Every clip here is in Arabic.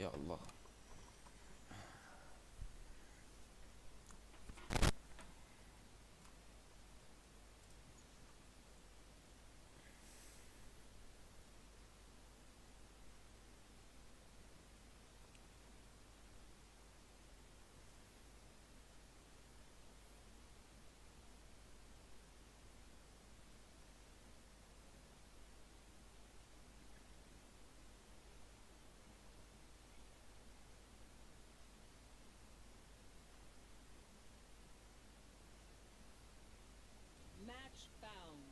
يا الله. Match found.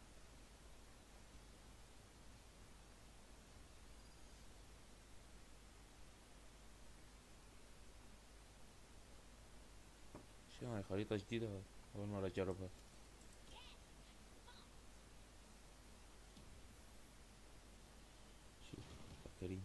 شو هاي خريطة جديدة هاي. أول مرة أجربها. شوف كريم.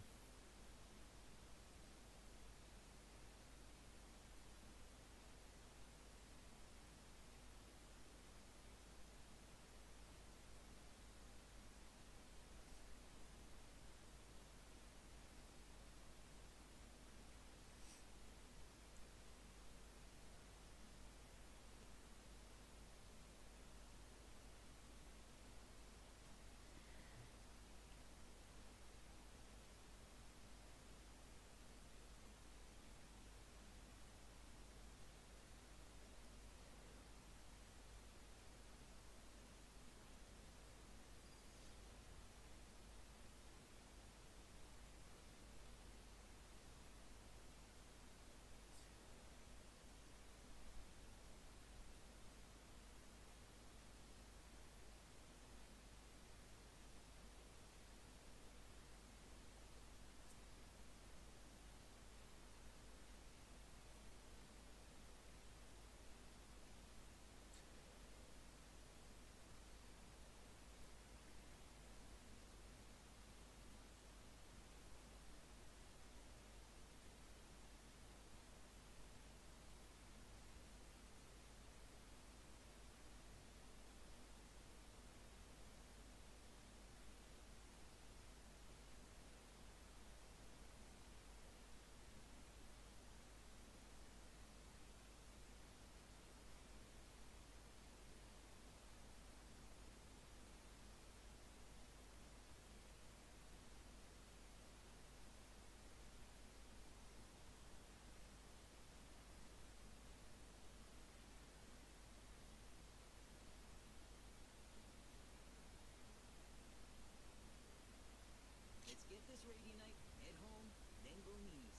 Let's get this rainy night, head home, then go knees.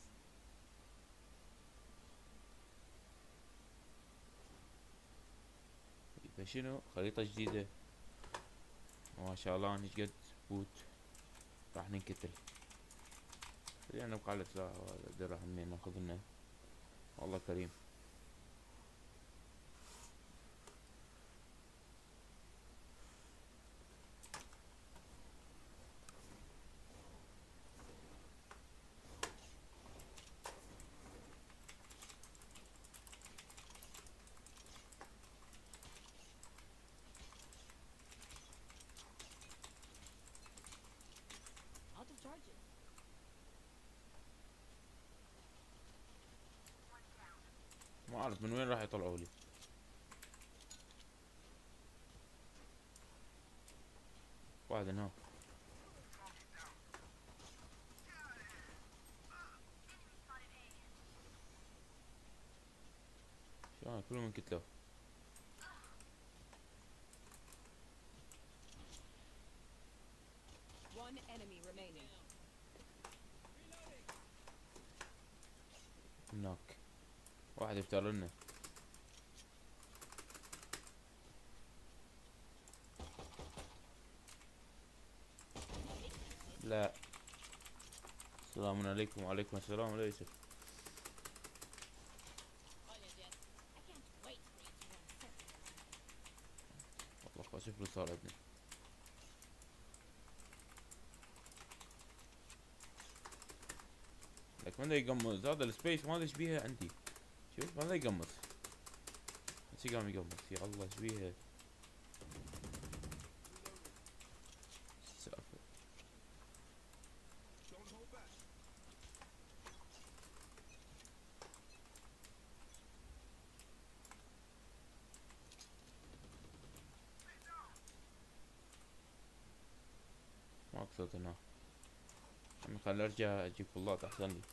يبقى شنو خريطة جديدة. ما شاء الله نشقد بوت. راح ننقتل. خلينا نبقى على سلاح درهمين ناخذ لنا. والله كريم. Out of charges. ما اعرف من وين راح يطلعوا لي. واحد هناك. شو كلهم انقتلوا. One enemy remaining. هناك واحد يفتر لنا. لا. السلام عليكم. وعليكم السلام. لا يوسف. والله خلاص شوف اللي صار عندنا. لك ما يقمص هذا السبيس ما ادري ايش بيها عندي. شوف ما يقمص. بس قام يقمص. يا الله ايش بيها. السالفة. صوت هنا. خليني ارجع اجيب فلات احسن لي.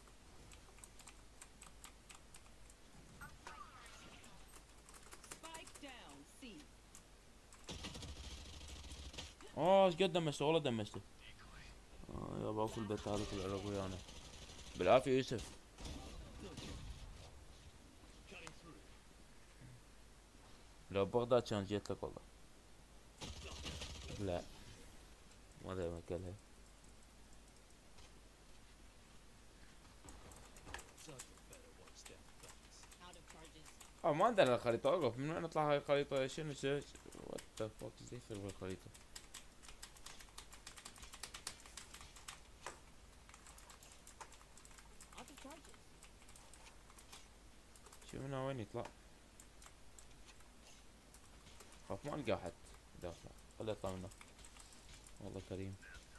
Spike down. C. ايش قد دمجته والله دمجته. يا باكل البيت هذا كل العراق ويانا بالعافية يوسف. لو بغداد كان جيت لك والله. لا ما ادري اكلها. Out of charges. ما عندنا الخريطة. اوقف من وين نطلع هاي الخريطة؟ شنو وات ذا فوك ازاي يصير بالخريطة؟ Out of charges. شو من وين يطلع؟ خاف ما القى احد داخل. خليه يطلع منه. والله كريم.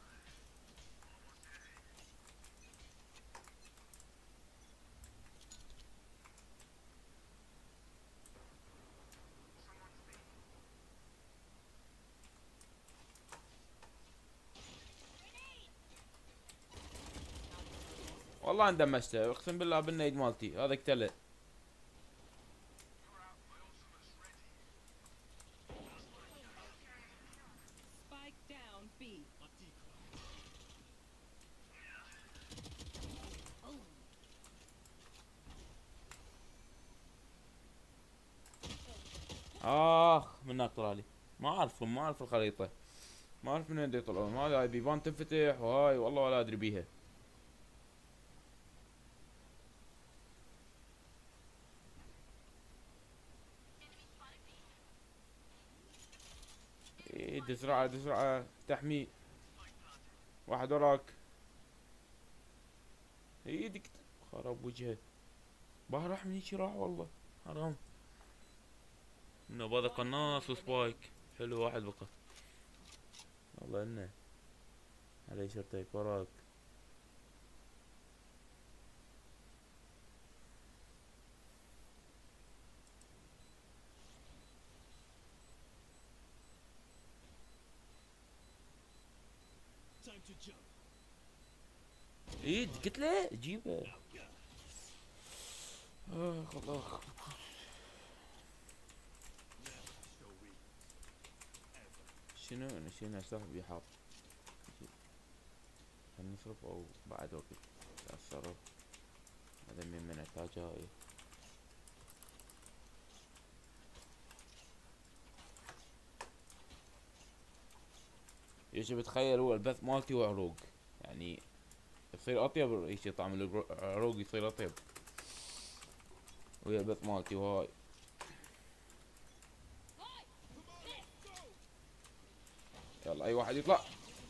والله اندمجته اقسم بالله بالنيد مالتي هذا اقتله. Spike down. B. من هناك طلع لي. ما اعرف الخريطة. ما اعرف من وين يطلعون. هاي بيبان تنفتح وهاي والله ولا ادري بيها. ايه دزرعه تحمي. واحد وراك. ايدك خرب وجهه. راح من هيجي راح والله حرام. انه هذا قناص وسبايك. حلو واحد بقى. والله انه علي شرطيك وراك. ايه قلت له جيبه. خلاص. شنو صاحبي حاط. هل نصرف او بعد وقت اتصرف. هذا من احتاجها. يجب تخيل هو البث مالتي وعروق يعني يصير اطيب. هيجي طعم العروق يصير اطيب ويا البث مالتي وهاي. يلا اي واحد يطلع.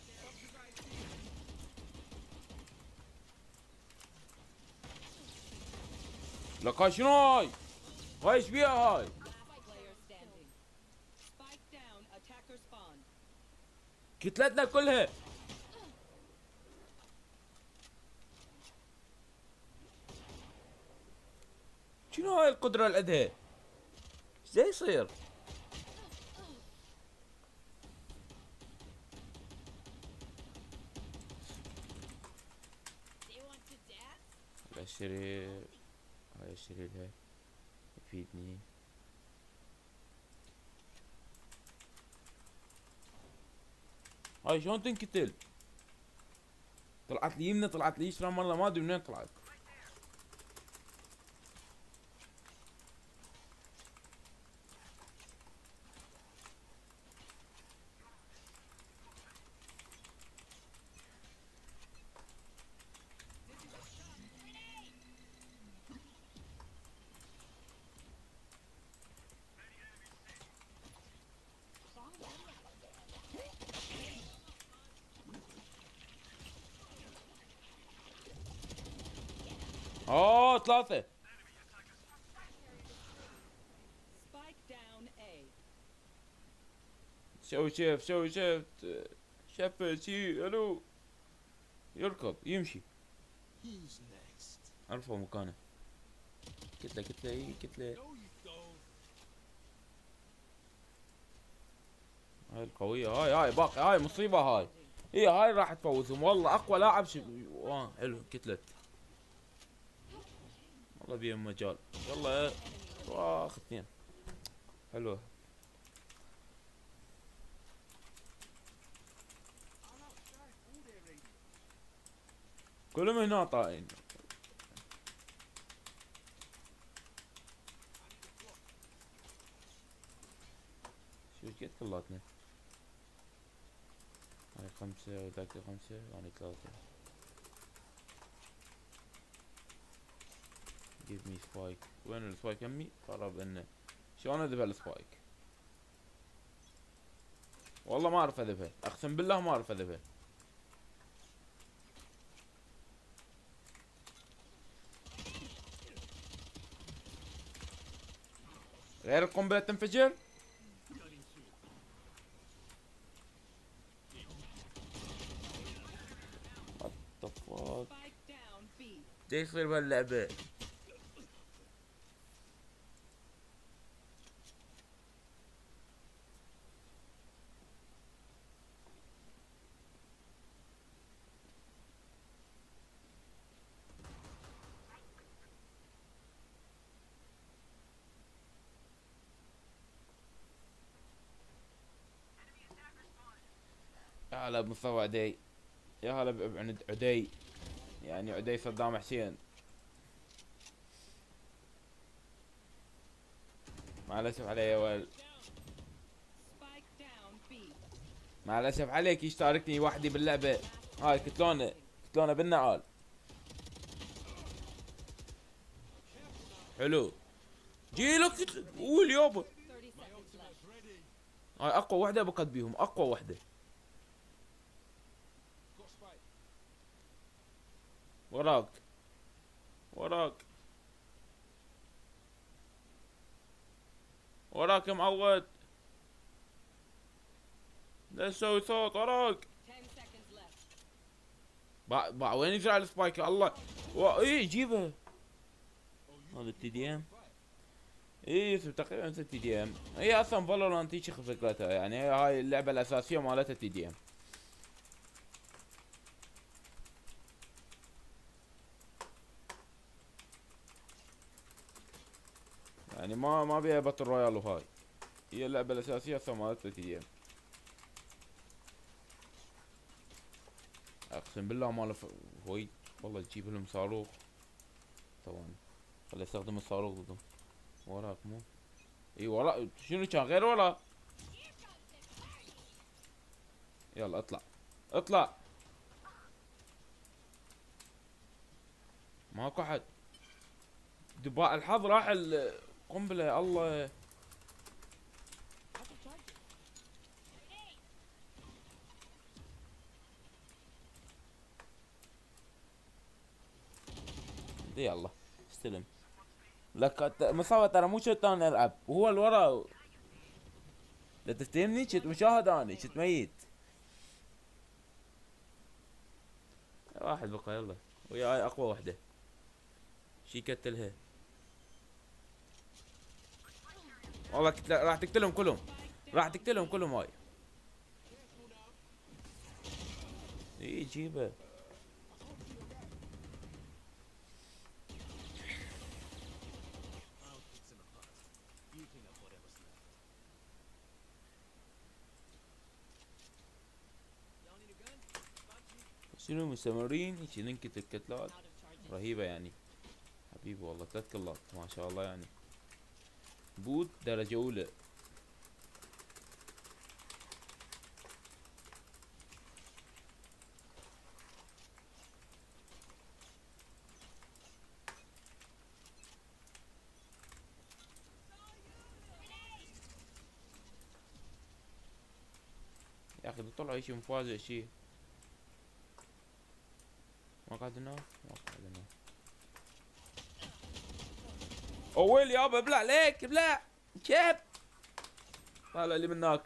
لك هاي شنو هاي ايش بيها هاي. Last player standing. Spike down. Attacker spawn. كتلتنا كلها. شنو هاي القدرة الأدهى؟ ازاي يصير؟ They want to dance? اشتري هاي اشتري لها يفيدني. هاي شلون تنقتل؟ طلعت لي يمنى طلعت لي يسرى مرة ما ادري منين طلعت. ثلاثة. Spike down. A. سوي شيفت شفت شي الو. يركض يمشي. Who's next? ارفع مكانه. كتلة اي كتلة. No, you don't. هاي القوية هاي باقي هاي مصيبة هاي. اي هاي راح تفوزهم والله، اقوى لاعب حلو كتلت والله بيهم مجال. يلا واخ اثنين حلوه. كلهم هنا طاين. شو قد كلاتنا؟ هاي 5 وذاك 5 وأنا 3. جيف مي سبايك. وين السبايك يمي؟ قرب انه شلون اذبح السبايك؟ والله ما اعرف اذبح، اقسم بالله ما اعرف اذبح. غير القنبلة تنفجر؟ وات ذا فاك؟ ايش يصير بهاللعبة؟ يا هلا بمستوى عدي، يا هلا بعند عدي، يعني عدي صدام حسين. مع الاسف علي يا ولد، مع الاسف عليك يشتركني وحدي باللعبة. هاي كتلونة كتلونة بالنعال. حلو جيلك قول يابا. هاي اقوى وحدة بقد بيهم، اقوى وحدة. وراك وراك وراك يا معود، لا تسوي صوت. وراك وين يزرع السبايك يا الله. ايه جيبها. هذا التي دي ام. ايه تقريبا مثل تي دي ام. هي اصلا فالورانت هيك فكرتها، يعني هاي اللعبة الاساسية مالتها تي دي ام. يعني ما بيها باتل رويال وهاي، هي اللعبة الاساسية اصلا مالتها تي دي ام. اقسم بالله مال هوي والله تجيب لهم صاروخ. ثواني خلي استخدم الصاروخ ضدهم. وراك مو اي وراء شنو كان غير ورا. يلا اطلع اطلع. ماكو احد. دباء الحظ راح القنبلة يا الله. يلا استلم لك مصاب ترى مو شرط انا العب وهو الورا. لا تفتهمني كنت مشاهد اني كنت ميت. واحد بقى يلا وياي اقوى وحده. شي كتلها والله راح تقتلهم كلهم، راح تقتلهم كلهم هاي. اي جيبه. شنو مستمرين هيك ننكت الكتلات رهيبة يعني. حبيبي والله 3 كلات ما شاء الله يعني. بوت درجة أولى. يا أخي طلعوا شي مفاجئ شي. ما قاعد هناك ما قاعد هناك. أول يابا ابلع عليك ابلع شاب. طالع لي من هناك.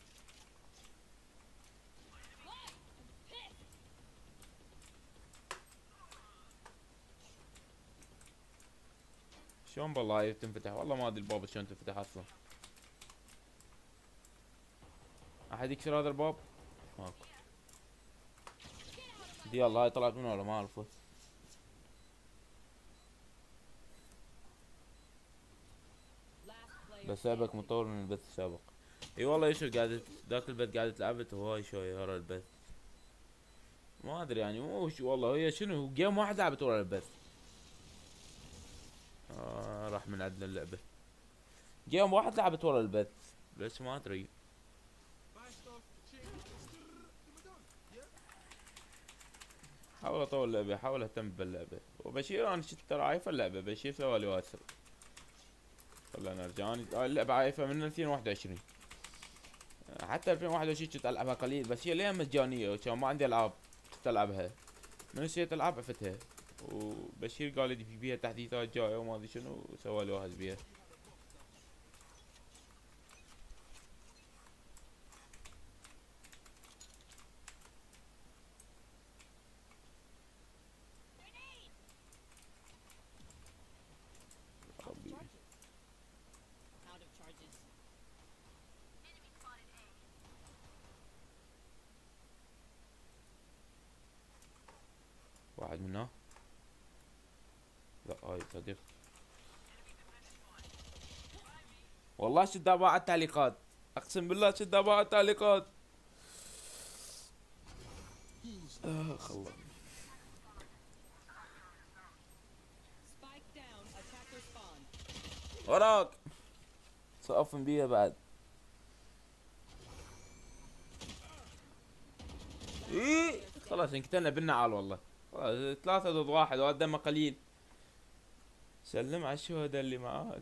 شلون بالله هاي تنفتح؟ والله ما ادري الباب شلون تنفتح اصلا. احد يكسر هذا الباب؟ ماكو. يلا هاي طلعت من ورا ما اعرفه. Last player بس لعبك standing. مطور من البث السابق. اي والله يشوف قاعدة ذاك البث قاعدة لعبت وهاي شوي ورا البث. ما ادري يعني مو والله هي شنو جيم واحد لعبت ورا البث. راح من عندنا اللعبة. جيم واحد لعبت ورا البث. بس ما ادري. Buy stuff, change. Then we're done. Yeah? حاول اطور اللعبة حاول اهتم باللعبة وبشير انا شفت ترى عايفة اللعبة بشير سوالي واسر. خلينا نرجع انا اللعبة عايفة من 2021. حتى 2021 كنت العبها قليل بس هي ليه مجانية وكان ما عندي العاب كنت العبها. من نسيت العاب عفتها. وبشير قال لي في بيها تحديثات جاية وما ادري شنو سوالي واحد بيها. ربي. Out of charges. واحد منا. لا هاي صديق. والله شد ابغى على التعليقات. اقسم بالله شد ابغى على التعليقات. He's خلص. Spike down. Attacker spawn. وراك. صافن بيها بعد. ايه خلاص انقتلنا بالنعال والله. خلاص 3 ضد 1 وهذا دمه قليل. سلم على الشهداء اللي معاك.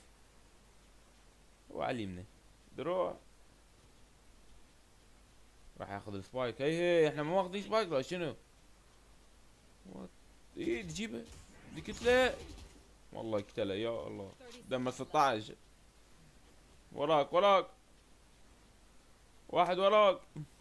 وعلمنا دروع. راح ياخذ السبايك. هي احنا ما واخذين سبايك ولا شنو؟ ايه تجيبه دي كتله. والله قتله يا الله. 30 دمه seconds left. 16. وراك وراك. واحد وراك.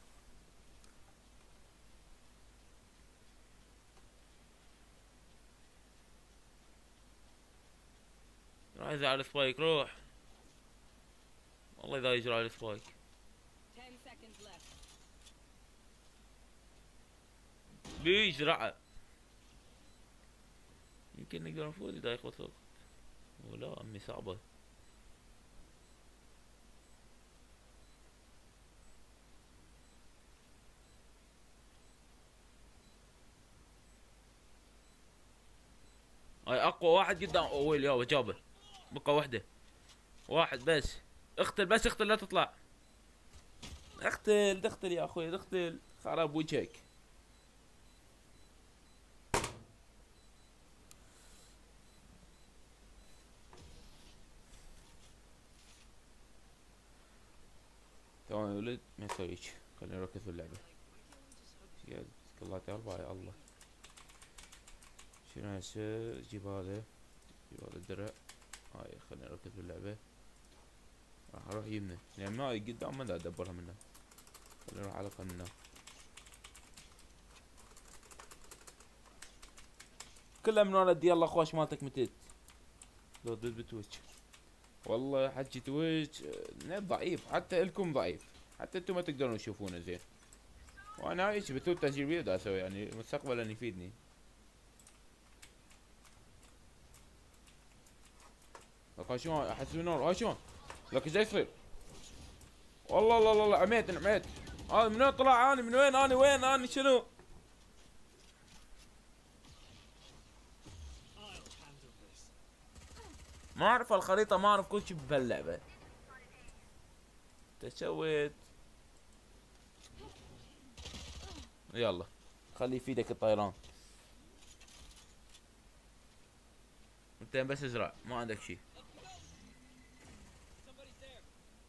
راح يزعل على السبايك روح. والله اذا يجري على السبايك. 10 seconds left. ليش رعى. يمكن نقدر نفوز اذا يخلص وقت. ولا امي صعبة. هاي اقوى واحد قدام ويل يابا جابه. بقى وحده. واحد بس. اقتل بس اقتل لا تطلع. اقتل يا اخوي اقتل. خرب وجهك. تمام يا ولد ما يسويش. خلينا نركز في اللعبة. يا سكلات 4 يا الله. شنو هسه جيب هذا. جيب هذا الدرع. هاي خلينا نركز في اللعبة. راح اروح يمنا يعني ما قدام ما ادبرها منه. خلينا نروح على قننا. كلها من ورا يلا خوش مالتك متت. لو ضد بتويتش. والله حكي تويتش نت ضعيف حتى الكم ضعيف. حتى انتم ما تقدرون تشوفونه زين. وانا هاي ايش بتوت تسجيل فيديو دا اسوي يعني مستقبلا يفيدني. لك شلون احس بالنور هاي شلون. لك ايش يصير. والله الله الله عميت عميت. هذا من وين طلع اني من وين اني وين اني شنو. I'll handle this. ما اعرف الخريطة ما اعرف كل شي بهاللعبة. تسويت. يلا خلي في ايدك الطيران. انت بس ازرع ما عندك شي. Somebody's there.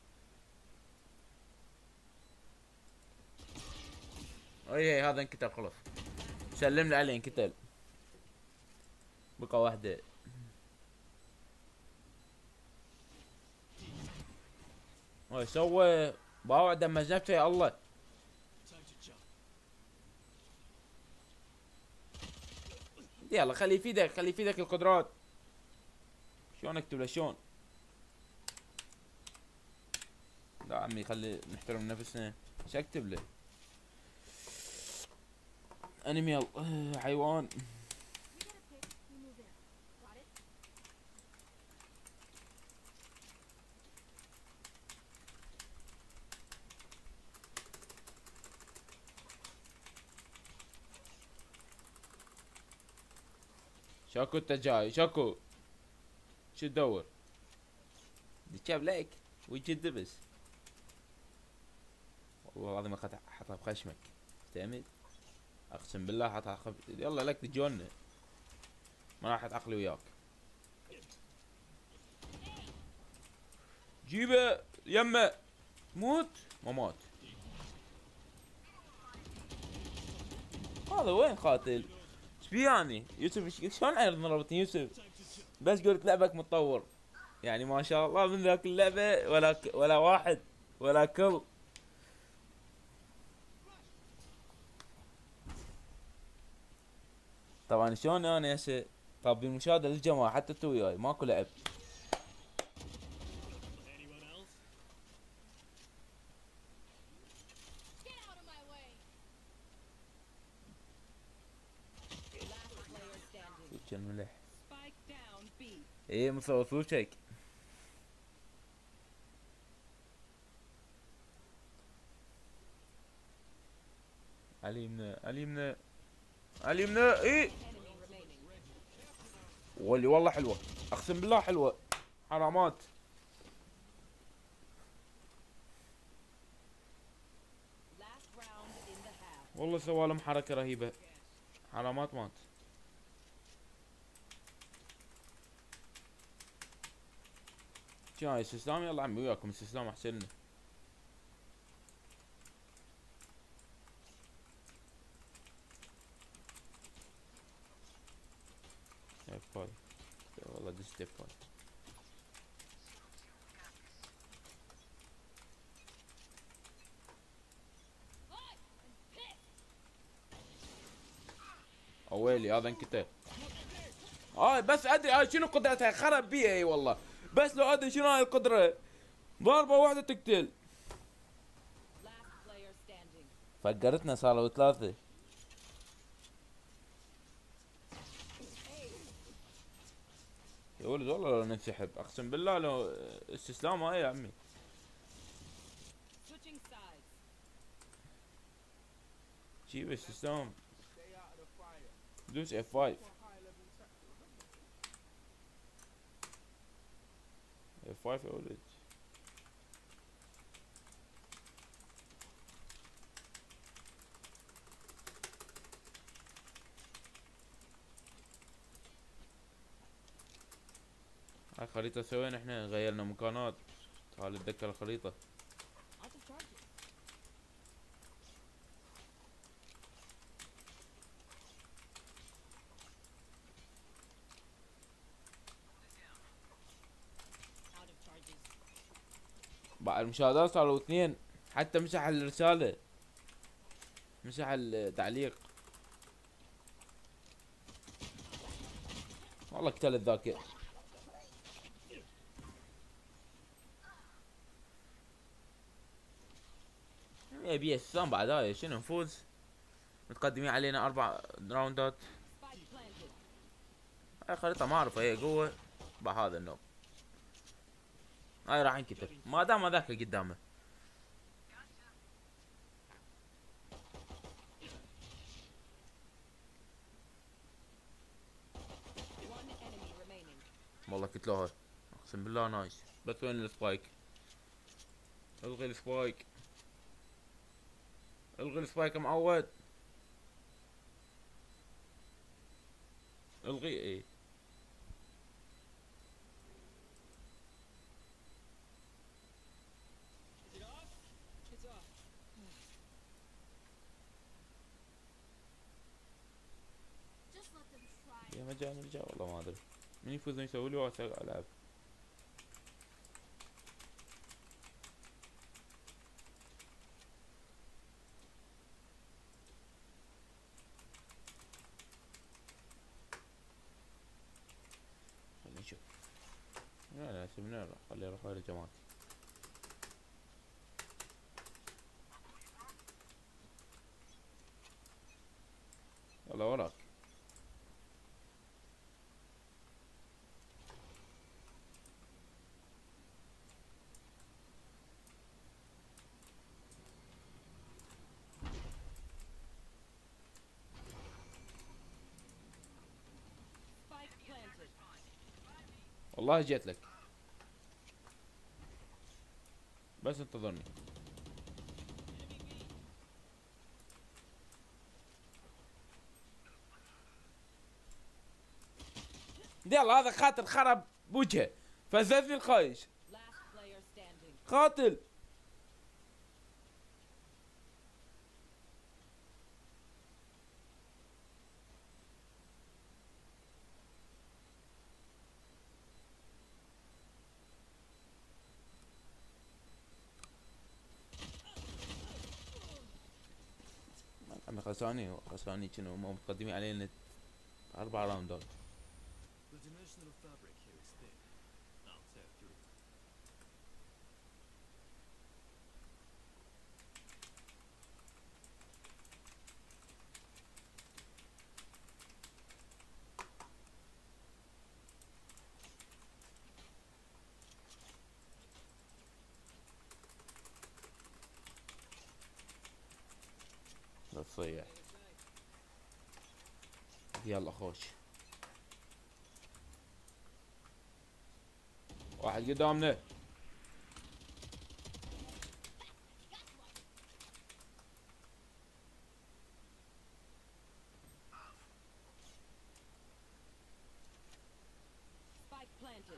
اي هذا انقتل خلص. سلم لي عليه انقتل. بقى واحدة. ايش سوى؟ باوع دمج نفسه يا الله. Time to jump. يلا خلي في ايدك خلي في ايدك القدرات. شلون اكتب له شلون؟ لا عمي خلي نحترم نفسنا. ايش اكتب له؟ انمي حيوان. We get a pick, we move in. Got it? شاكو انت جاي شاكو. شو تدور؟ جاب لك وجه الدبس. والله العظيم حطها بخشمك. تعمد اقسم بالله حطها يلا لك تجون. ما راحت عقلي وياك. جيبه يمه. موت ما مات. هذا وين قاتل؟ ايش بيه يعني؟ يوسف شلون عرض ضربتني يوسف؟ بس قلت لعبك متطور. يعني ما شاء الله من ذاك اللعبة ولا واحد ولا كل. طبعا شلون انا هسه طابين مشاهدة للجماعة حتى انتو وياي ماكو لعب. Anyone else? Get out of my way! Last player standing. وجه الملح. Spike down B. ايه مصور وجهك. علي يمنا ايه. Enemy remaining. واللي والله حلوة اقسم بالله حلوة. حرامات. Last round in the half. والله سوالهم حركة رهيبة. حرامات مات. جاي استسلام يلا عمي وياكم استسلام احسن لنا. باي والله دست باي. اويلي هذا انكتب. بس ادري شنو قدرتها خرب بيها اي والله. بس لو ادري شنو هاي القدرة. ضربة واحدة تقتل. Last player standing. فقرتنا صاروا 3. يا ولد والله لو ننسحب اقسم بالله لو استسلام هاي يا عمي. Switching sides. جيب استسلام. Stay out of the fire. دوس F5. For high level tactical. F5 يا ولد. هاي خريطة سوينا احنا غيرنا مكانات. تعال اتذكر الخريطة. Out of charges. Out of charges. بعد المشاهدات صاروا 2. حتى مسح الرسالة. مسح التعليق. والله اقتلت ذاك. يبي استسلام بعد هاي شنو نفوز. متقدمين علينا 4 راوندات. Spike planted. هاي خريطة ما اعرفها هي قوة بهذا النوب. هاي راح ينكتب ما دام ذاك قدامه. One enemy remaining. والله قتلوها اقسم بالله نايس. بس وين السبايك؟ الغي السبايك. الغي السبايك معود. الغي ايه. Is it off? It's off. Just let them try. يا مجاني الرجال والله ما ادري. من يفوز يسوي لي واسع العب. خلينا نشوف. لا سيبنا خليه يروح ويا الجماعة. يلا وراك. Spike planted. والله جيت لك، بس انتظرني. يلا هذا قاتل خرب بوجهه، فززني الخايش. Last player standing. قاتل. عمي خسراني كانوا هم متقدمين علينا 4 راوندات. The dimensional fabric here is thin. I'll tear through. لا تصيح. يلا خوش. واحد قدامنا. Spike planted.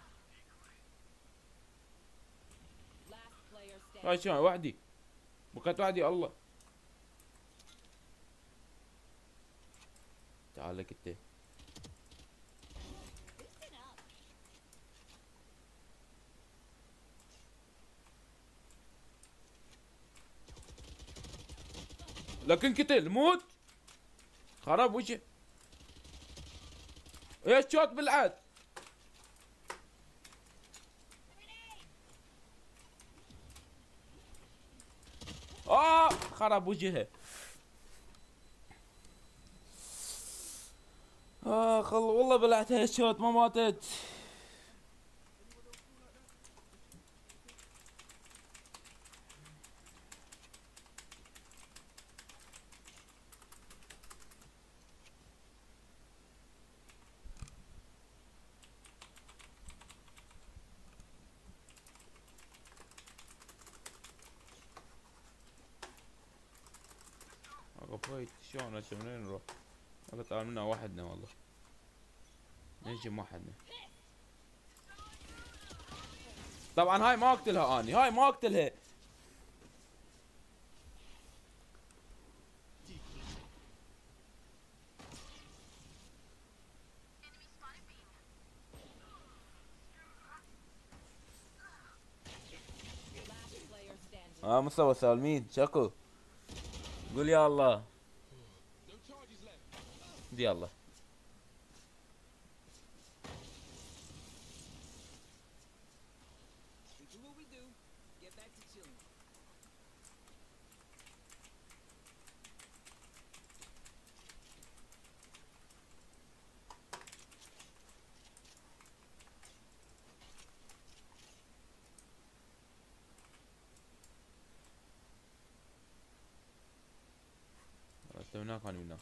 Last player standing. هاي شلون وحدي؟ بقيت وحدي الله. تعال لك انت. Listen up. لكن قتل موت. خرب وجهه. ايش شوت بالعاد. خرب وجهه. والله بلعتها الشوت ما ماتت. فايت شلون هسه منين نروح؟ اقطع منا وحدنا والله. نهجم وحدنا. طبعا هاي ما اقتلها اني، هاي ما اقتلها. Last player standing. مستوى سالمين شكو. قول يا الله. No charges left. يلا. We do what we do. Get back to chilling. انت من هناك انا من هناك.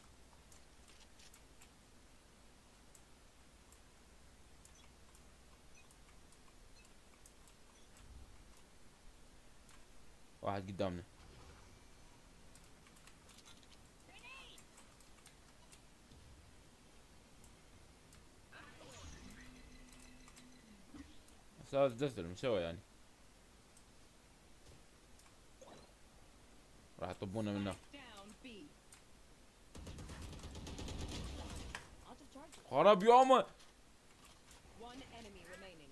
واحد قدامنا. بس هذا دزل مسوي يعني. راح يطبونا من هناك. Down B. Out of charge. خرب يومه. One enemy remaining.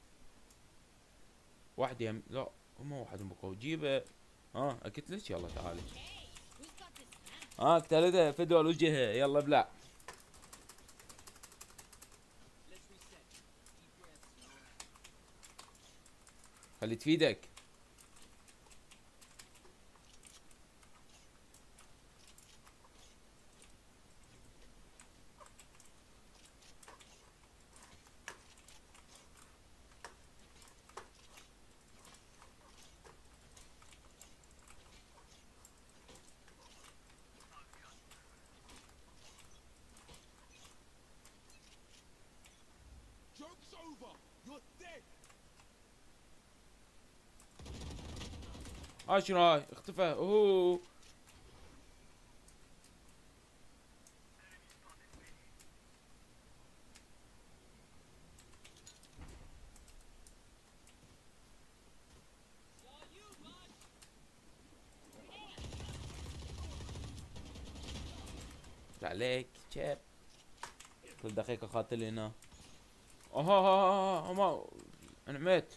واحد يم لا هم واحد بقوا جيبه. اكتلك يلا تعالي. Hey, who's got this man? اقتلته فدوى الوجه يلا ابلع. Let's reset. Deep breaths, no? خلي تفيدك. شنو هاي اختفى. اوه عليك شاب. كل دقيقة قاتل هنا. ما انا ميت.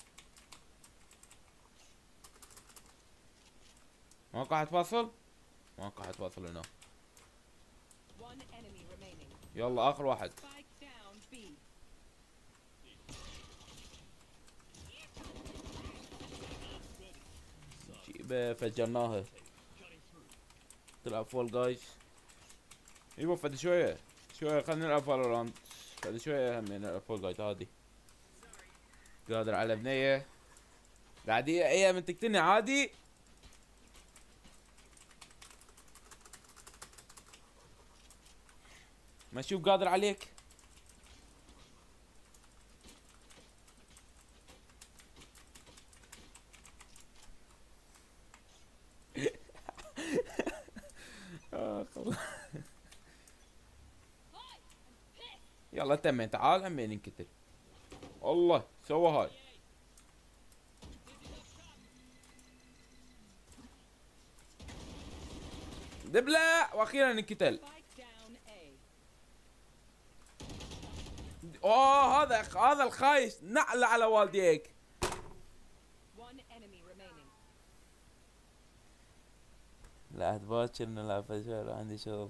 ما قاعد فاصل. ما قاعد فاصل هنا. One enemy remaining. يلا اخر واحد. Spike down B. جيبه فجرناها. تلعب فول جايز. ايوه فد شوية خلينا نلعب فالورانت. فد شوية هم نلعب فول جايز عادي. قادر على بنية. قاعد هي من تقتلني عادي. ما اشوف قادر عليك. يلا تمين تعال همين ننقتل. الله سوى هاي. دبلة واخيرا ننقتل. Spike down A. هذا الخايس نعل على والديك. One enemy remaining. لا باكر نلعب فجر عندي شغل.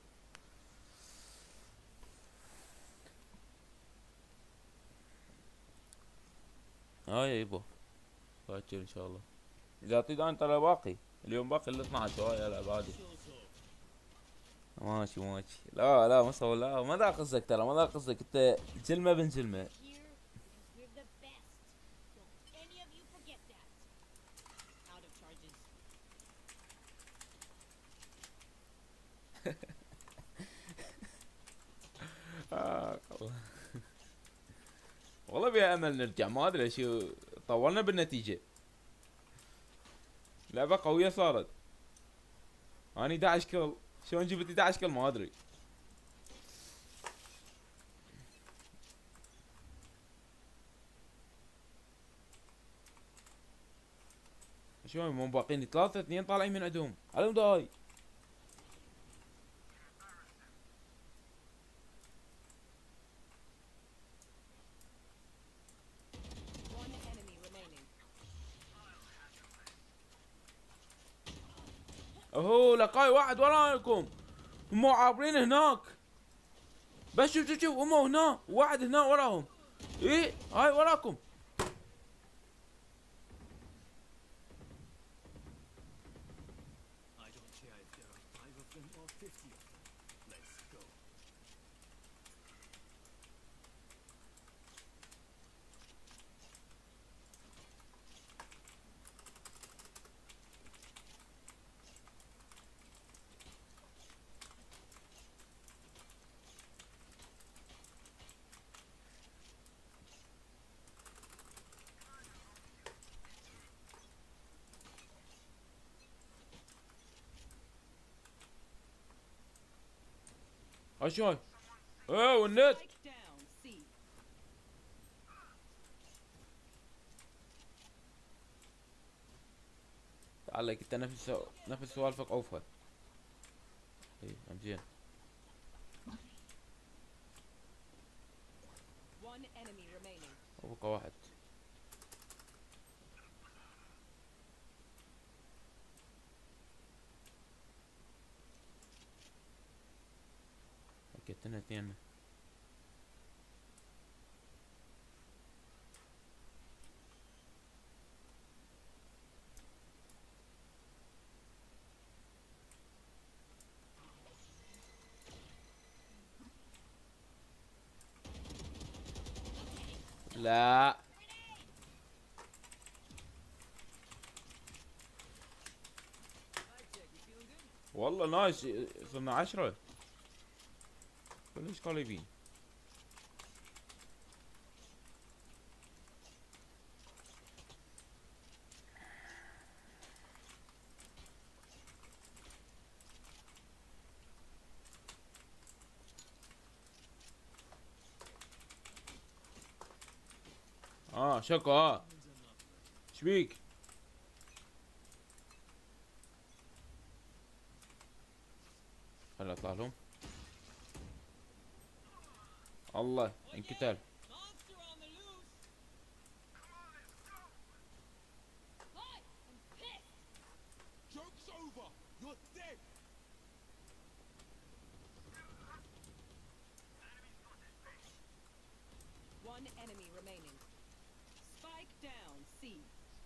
هاي يبا باكر ان شاء الله. اذا طيدان ترى باقي اليوم باقي ال 12 هاي العب عادي. ماشي لا مصور لا ما ذا قصدك ترى ما ذا قصدك انت جلمه بن جلمه. Here, because we're the best. Don't any of you forget that. Out of charges. والله بيها امل نرجع ما ادري شو طولنا بالنتيجه. لعبه قويه صارت. اني 11 كل شلون جبت 11 كل ما ادري. شلون مو باقيني 3-2 طالعين من عندهم على داي. One enemy remaining. اوه لقاي واحد وراكم. هم عابرين هناك. بس شوف هم هنا واحد هنا وراهم. ايه هاي وراكم. I don't care if there are 5 of them or 50 of them. Let's go. هاي شلون ايه والنت. Spike down C. تعال لك انت نفس سوالفك اوفر. ايه زين. One enemy remaining. وبقى واحد. قتلنا اثنين. لا والله نايس صرنا 10 كلش قريبين. شكو شبيك؟ خليني اطلع لهم. الله انقتل. Monster on the loose. Hi, I'm pissed. Joke's over! You're dead! One enemy remaining. Spike down. C.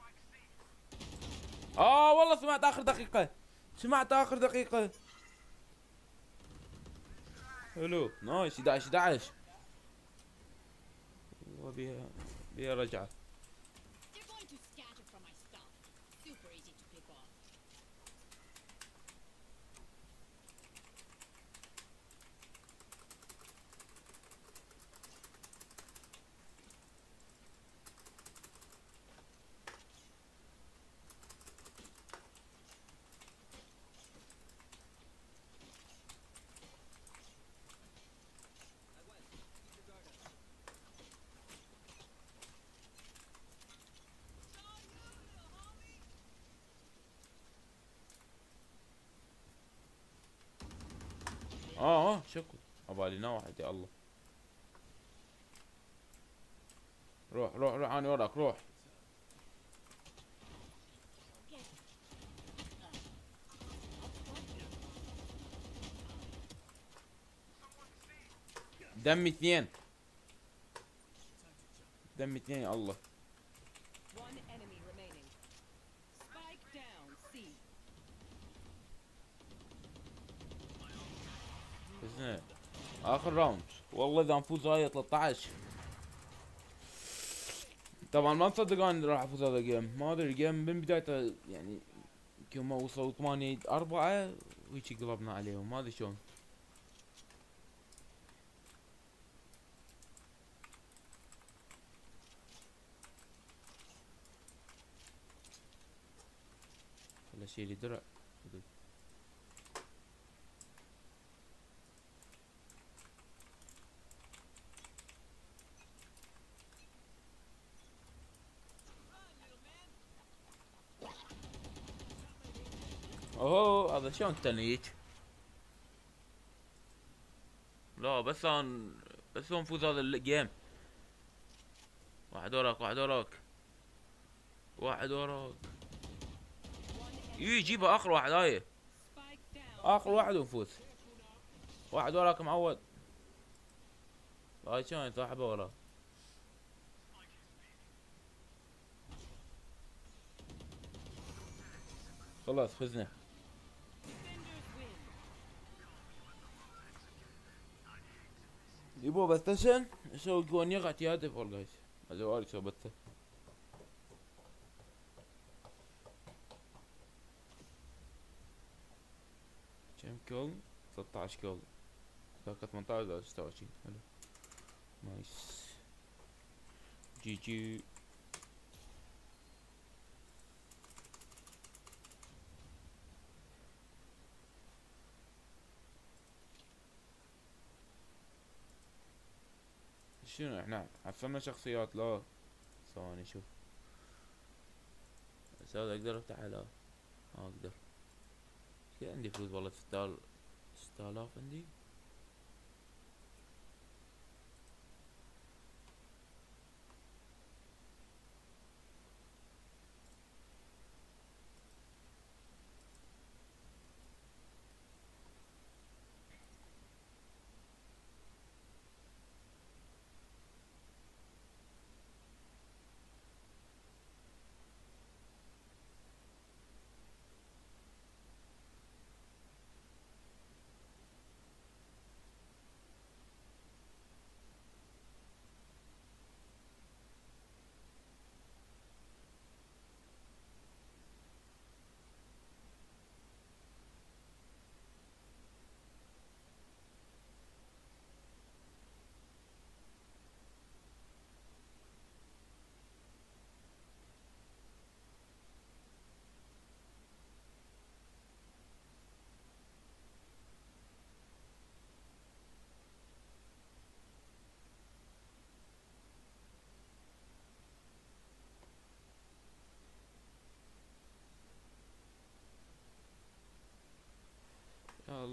والله سمعت اخر دقيقة. سمعت اخر دقيقة. حلو نايس. 11 بيها رجعة. They're going to scatter from my stuff. Super easy to pick off. I went. Keep your guard up. شكو ابالينا واحد يا الله. روح انا وراك روح. Okay. دمي اثنين. دمي اثنين يا الله. One enemy remaining. Spike down. C. فزنا اخر راوند. والله اذا نفوز هاي 13. طبعا ما تصدقون راح افوز هذا الجيم. ما ادري الجيم من بدايته يعني كم وصلوا 8-4 وهيجي قلبنا عليهم. ما ادري شلون. خل اشيل درع. هذا شلون تنيك؟ لا بس نفوز هذا الجيم. واحد وراك. جيبها اخر واحد هاي. Spike down. اخر واحد ونفوز. واحد وراك معود. هاي شلون صاحبه وراه. خلاص فزنا. Defenders win. يبو بس تسن اسوي جوانيغ اعتيادي فول جايز. هذا وارد سو بثه. كم كول؟ 16 كول. ذاك 18 ذاك 26. حلو نايس. جي شنو احنا حصلنا شخصيات؟ لا ثواني شوف. بس هذا اقدر افتح على اقدر. عندي فلوس والله 6000 عندي.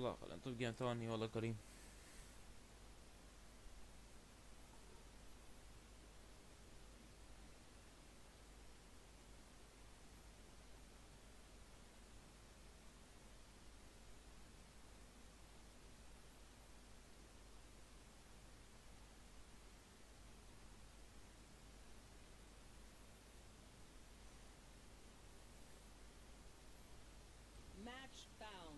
يلا خلينا نطلب جيم ثاني والله كريم. Match found.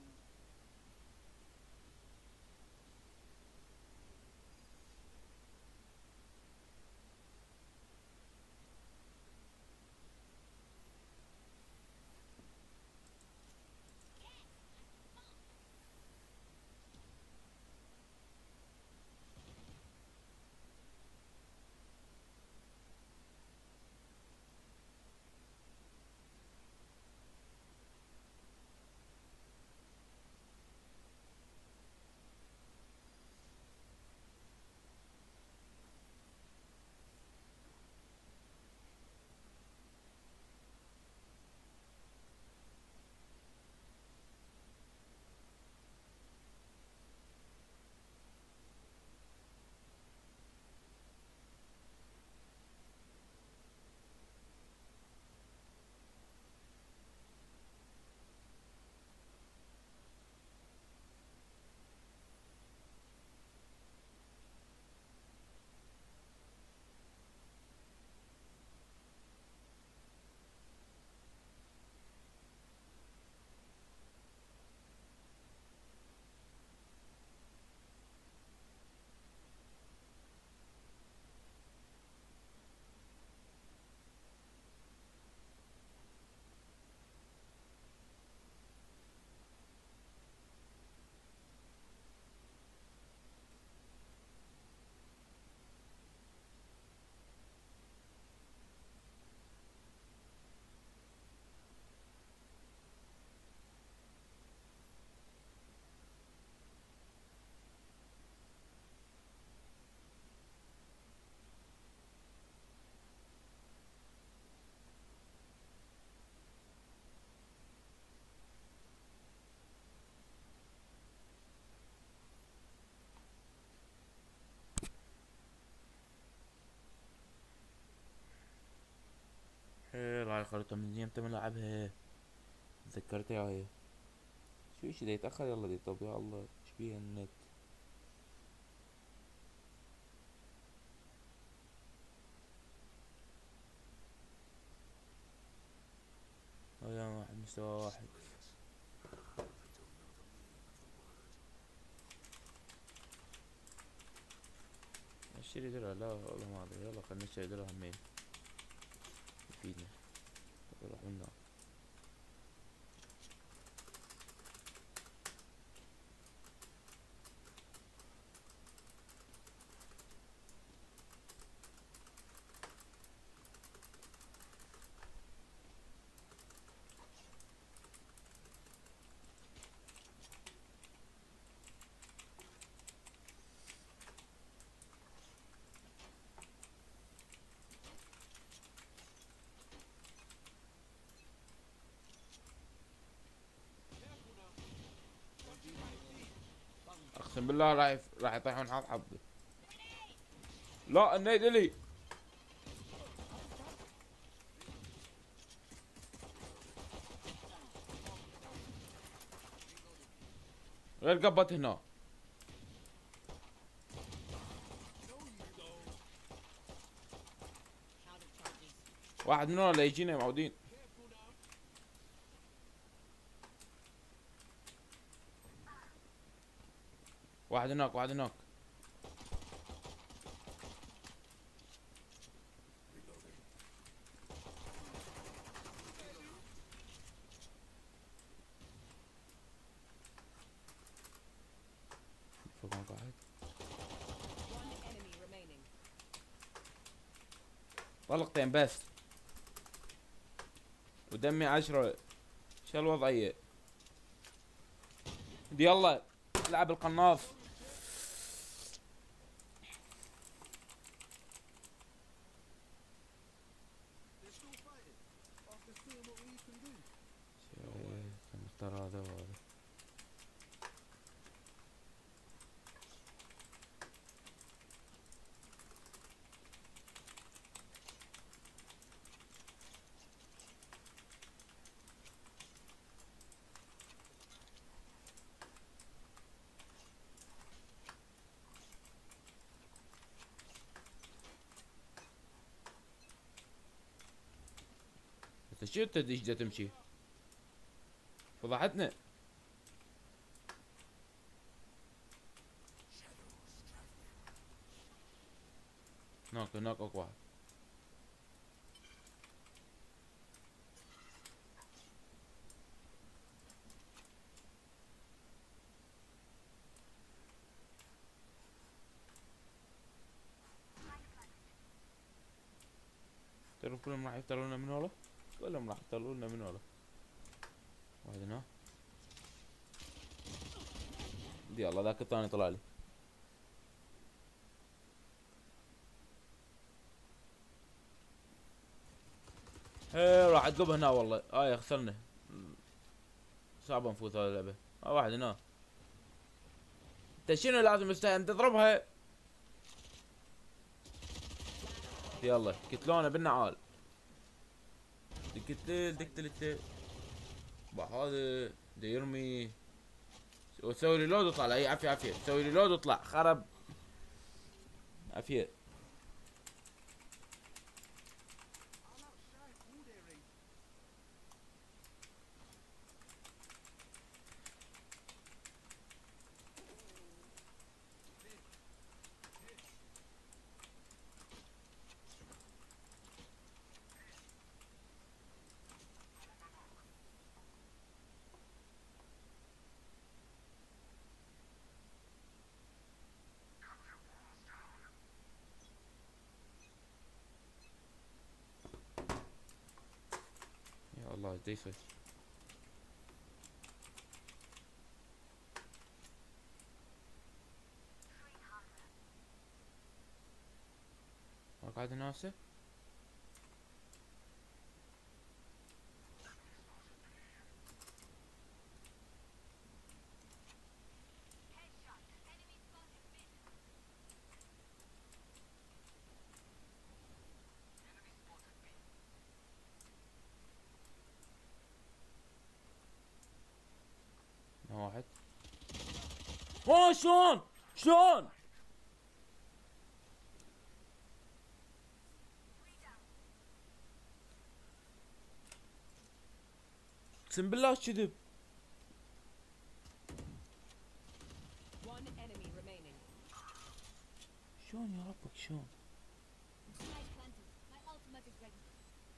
حلو هاي الخريطة من يمتى ملعبها. تذكرتها هاي. شو اشي دا يتأخر يلا دي. طب يا الله ايش بيها النت. يا واحد مستوى واحد. اشتري درع لا والله ما ادري. يلا خلنا نشتري درع همين يفيدنا. نروح منه. اقسم بالله راح يطيحون حظ حظي. لا النيد الي. غير قبت هنا. Counter charges. واحد منهم اللي يجينا معودين. واحد هناك واحد هناك. فوق ما قاعد. One enemy remaining. طلقتين بس ودمي 10. شو الوضعية؟ يلا العب القناص. They're still fighting. After seeing what we can do. المختار هذا وهذا. بس شو انت ايش تمشي؟ فضحتنا. هناك اكو واحد. تعرف كلهم راح يفترون من ورا؟ كلهم راح يفترون من ورا. واحد هنا. يلا ذاك الثاني طلع لي. ايه راح اقلب هنا والله. يا خسرنا. صعب نفوز هذه اللعبة. واحد هنا. انت شنو لازم انت تضربها. يلا قتلونا بالنعال. دقتل هذا دا يرمي. وسوي لي لود وطلع. اي عافية سوي لي لود وطلع خرب. عافية. يا الله ايش دا يصير. ما قاعد هنا هسه. هنا واحد. شلون اقسم بالله كذب. One enemy remaining. شلون يا ربك شلون. Spike planted. My ultimate is ready.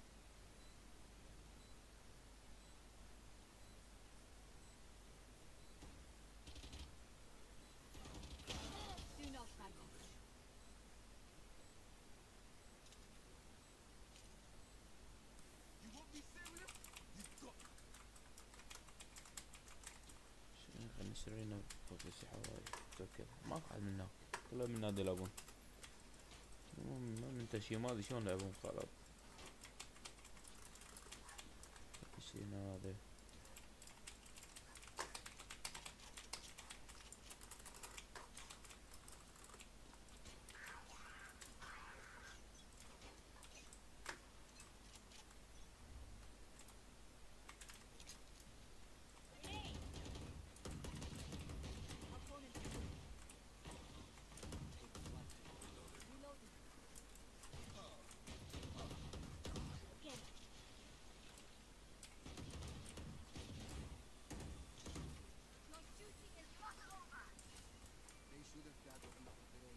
Do not panic. You want me serious? You got خلينا نشتري لنا فوق السحة توكل. ما قاعد من هناك. كلهم من نادي يلعبون. ما منتشي ما ادري شلون يلعبون خراب. اشتري لنا هذا. Reloading. Get it. Your duty is not over. They should have gathered you today.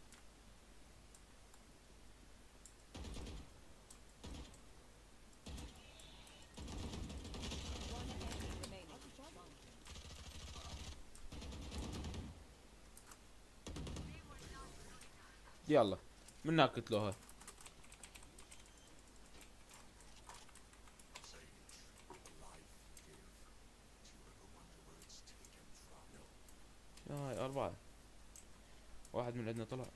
One enemy remaining. يلا من هناك قتلوها. هاي 4. واحد من عندنا طلع.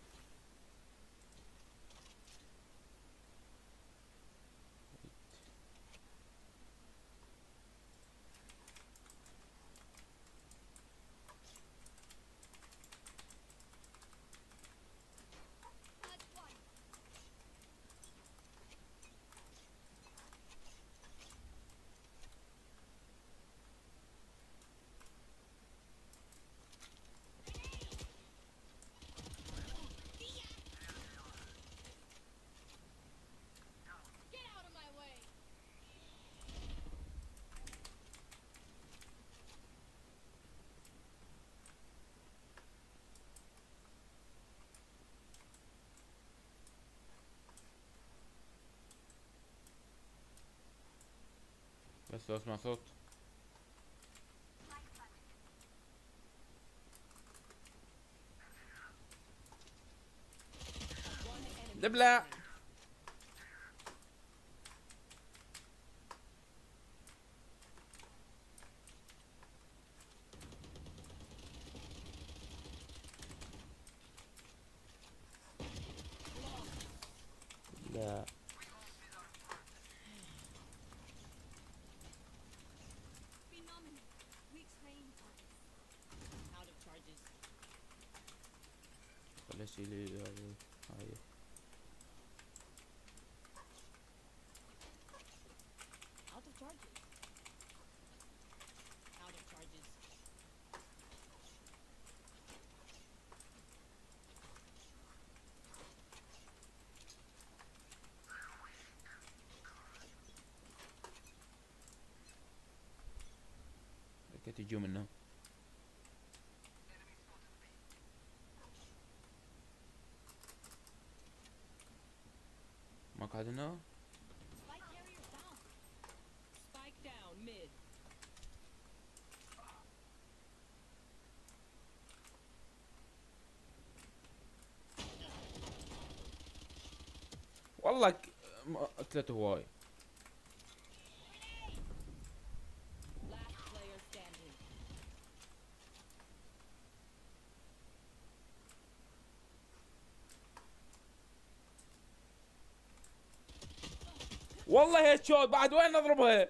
That's one. بس اسمع صوت. One enemy دبلة. remaining. لا Phenomenal. We trained for this. Out of charges. بلاش لي هاي. Out of charges. Out of charges. كنت يجوا منه. ما قاعد هنا. Spike carrier down. Spike down mid. والله قتلته هواي. Last player standing. والله هيد شوت بعد وين اضربها.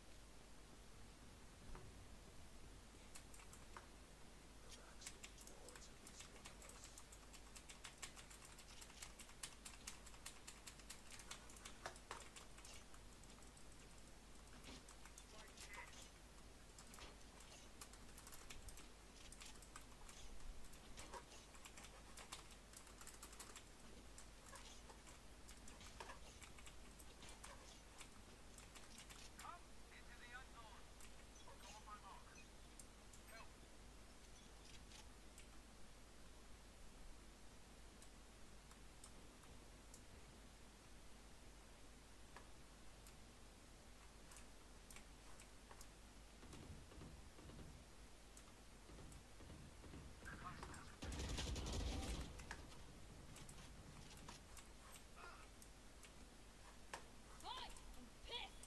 Hi! I'm pissed!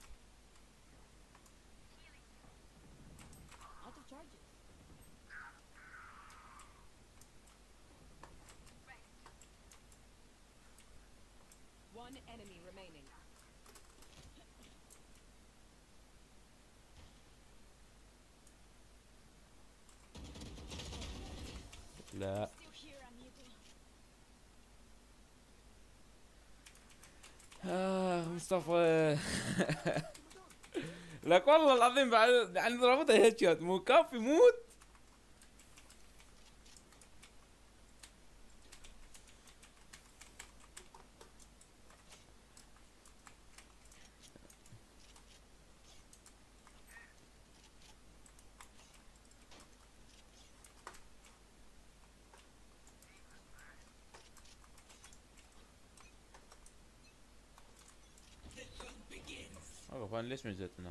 Out of charges. One enemy remaining. لا Still here, amigo. مصطفى. لك والله العظيم بعد يعني ضربتها هيد شوت مو كافي موت. اوه فان ليش ما جتنا؟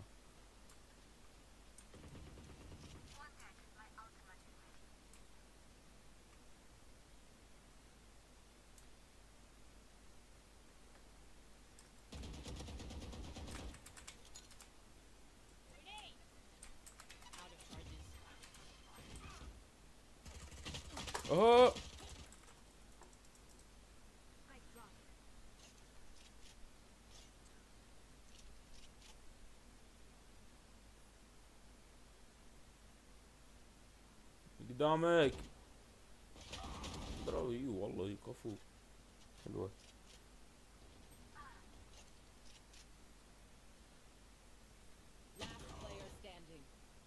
Grenade! Out of charges. اوه Spike drop. قدامك. ضربي والله كفو. حلوة. Last player standing.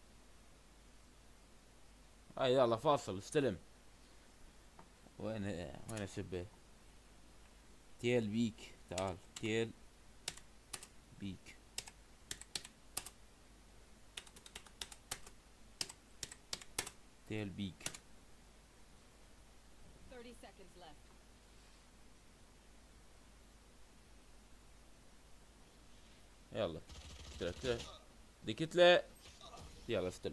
هاي يلا فاصل استلم. وين سبه؟ تيل بيك تعال تيل بيك. تيل بيك. 30 seconds left. يلا اشترك دي كتلة. يلا استلم.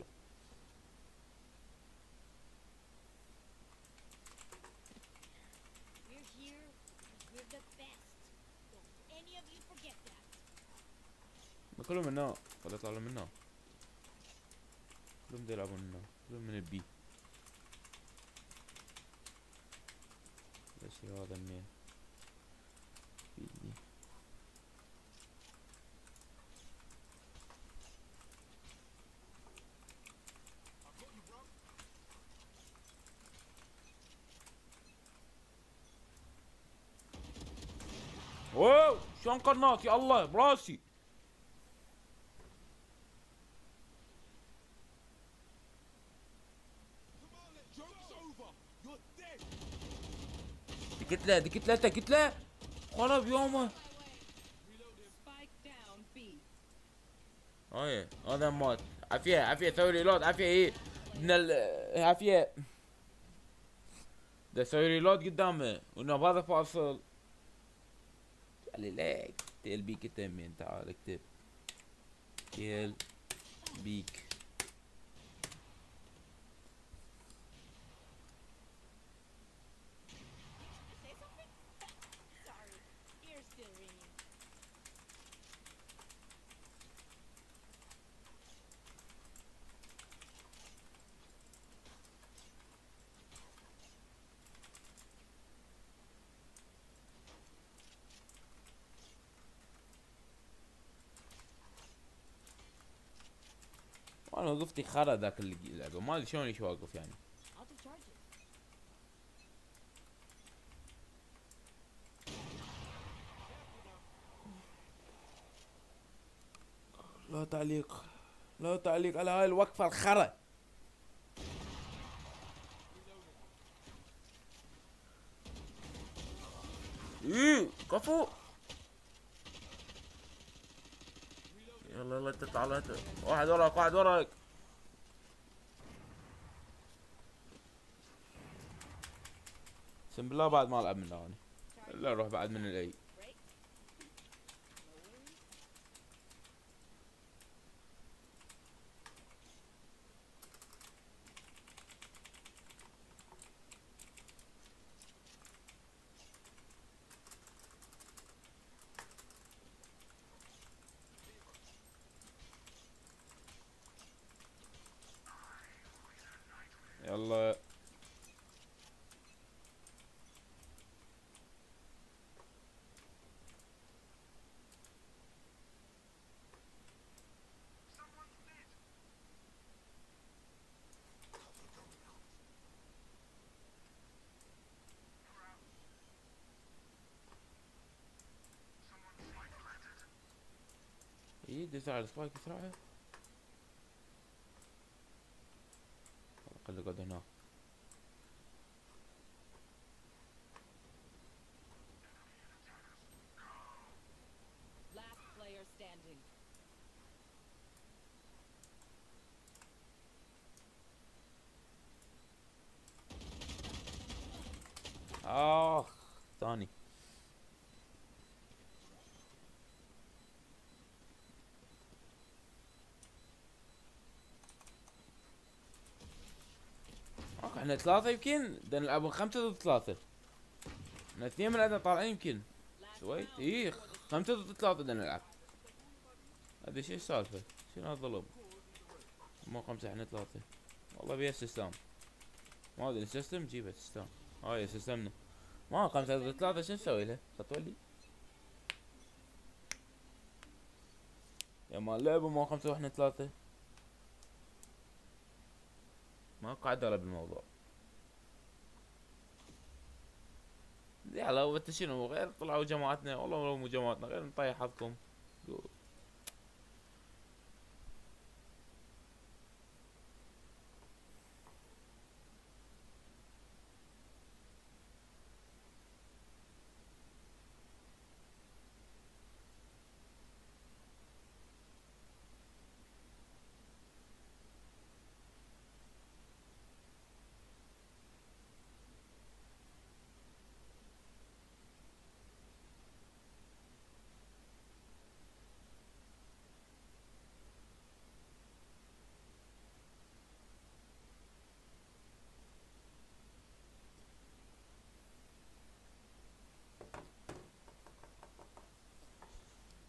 We're here because we're the best. Don't any of you forget that. ما كلهم من هنا. ولا طالع من هنا. كلهم بده يلعبوا من هنا. كلهم من البي. ليش هذا منين؟ فيني. I've got you, bro. واو شلون قرناط يا الله براسي. Come on, let joke's over. You're dead. دي كتلة دي كتلة كتلة. خرب يومه. Spike down B. ايه هذا مات. عافية عافية سوي ريلود عافية ايه. من عافية. ده سوي ريلود قدامه وانه بهذا فاصل. علي ليك تيل بيك تمين تعال اكتب. تيل بيك. Say something? Sorry, ear's still ringing. وانا وقفتي خرا ذاك اللعبة ما ادري شلون ايش واقف يعني. Out of charges. لا تعليق. لا تعليق على هاي الوقفة الخرا. ايه كفو. يلا يلا انت تعال انت. واحد وراك واحد وراك. اقسم بالله بعد ما العب من هوني. لا اروح بعد من الاي. Break. No worries. يلا ايه دز على السبايك بسرعة. خلي قعد هنا. Last player standing. ثاني. احنا ثلاثة يمكن بدنا نلعب 5 ضد 3. احنا 2 من عندنا طالعين يمكن. Last سويت round ايه before the 5 ضد 3 بدنا نلعب. هذا شي السالفة. شنو هالظلم؟ مو 5 احنا 3. والله بيها سيستم. ما ادري السيستم جيبه سيستم. هاي سيستمنا. ما 5 ضد 3 شو نسوي له؟ خطولي. يا ما اللعبة ما 5 واحنا 3. ماكو عدالة بالموضوع. يلا هو انت شنو غير طلعوا جماعتنا والله لو مو جماعتنا غير نطيح حظكم.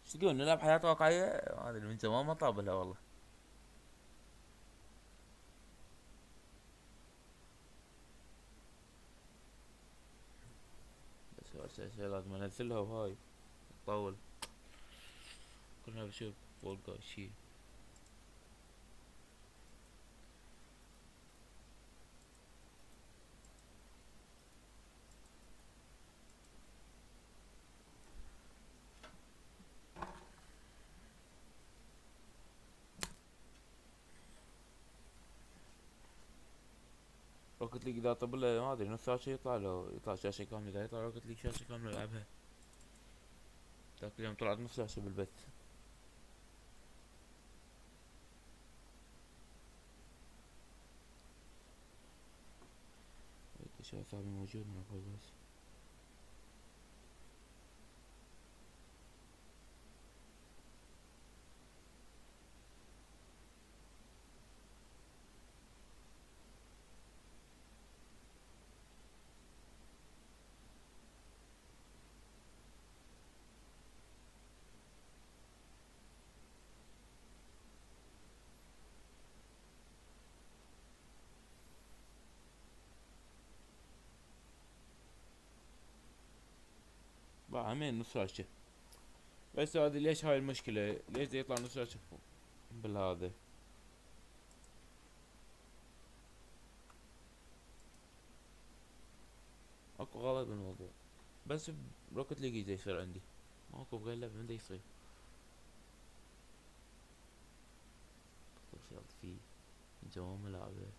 ايش تقول نلعب حياة واقعية؟ ما ادري من زمان ما طابلها والله. بس هسه لازم انزلها وهاي تطول. كلنا بشوف فول جاي شي. روكت ليج اذا طبل ما ادري نص شاشة يطلع له، يطلع شاشة كاملة، اذا يطلع روكت ليج شاشة كاملة العبها. ذاك اليوم طلعت نص شاشة بالبث. الشاشة صاحبي موجود من فوق بس. بقى عمين نص شاشة. بس هذه ليش هاي المشكلة؟ ليش دا يطلع نص شاشة بالهذا؟ اكو غلط بالموضوع. بس بروكت ليج دا يصير عندي، ماكو بغير لعبة من دا يصير. شغلت فيه من زمان ما لعبه.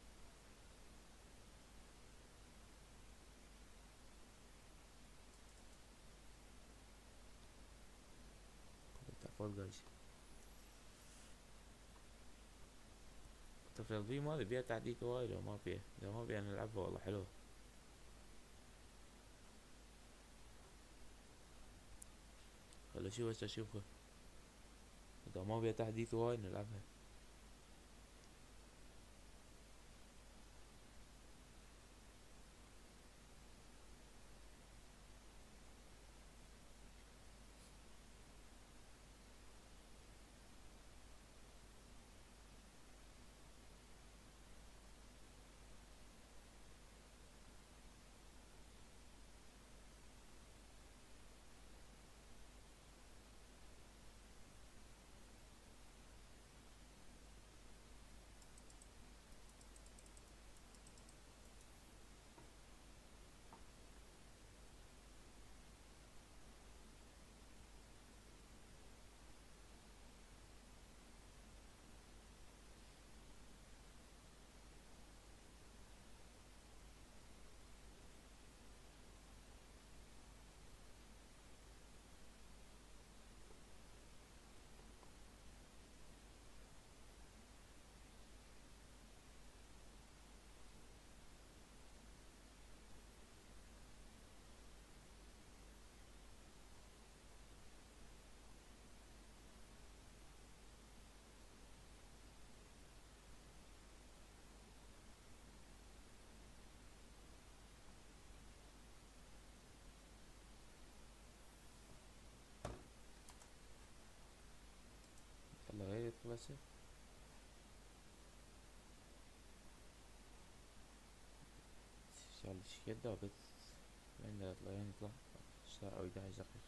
بتاع فول جايز. باتل في ما ادري فيها تحديث وايد لو ما فيها، اذا ما فيها نلعبها والله حلوة. خلو شو هسه اشوفها، اذا ما فيها تحديث وايد نلعبها. يلا غير يدخل هسه. شال ايش كده بس. وين دا يطلع وين يطلع؟ ساعة او 11 دقيقة.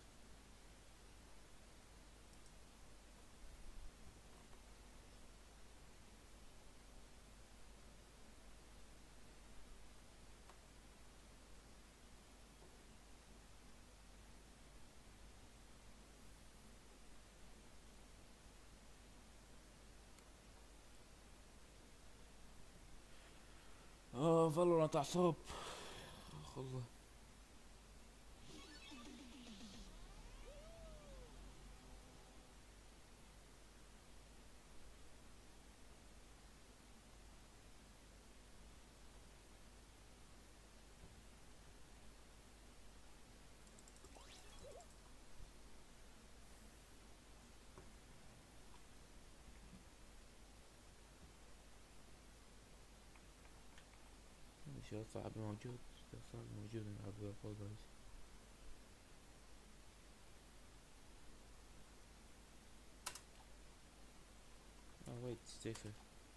فالورانت اعصاب. والله شو صاحبي موجود، صاحبي موجود نلعب فول جايز. stay safe.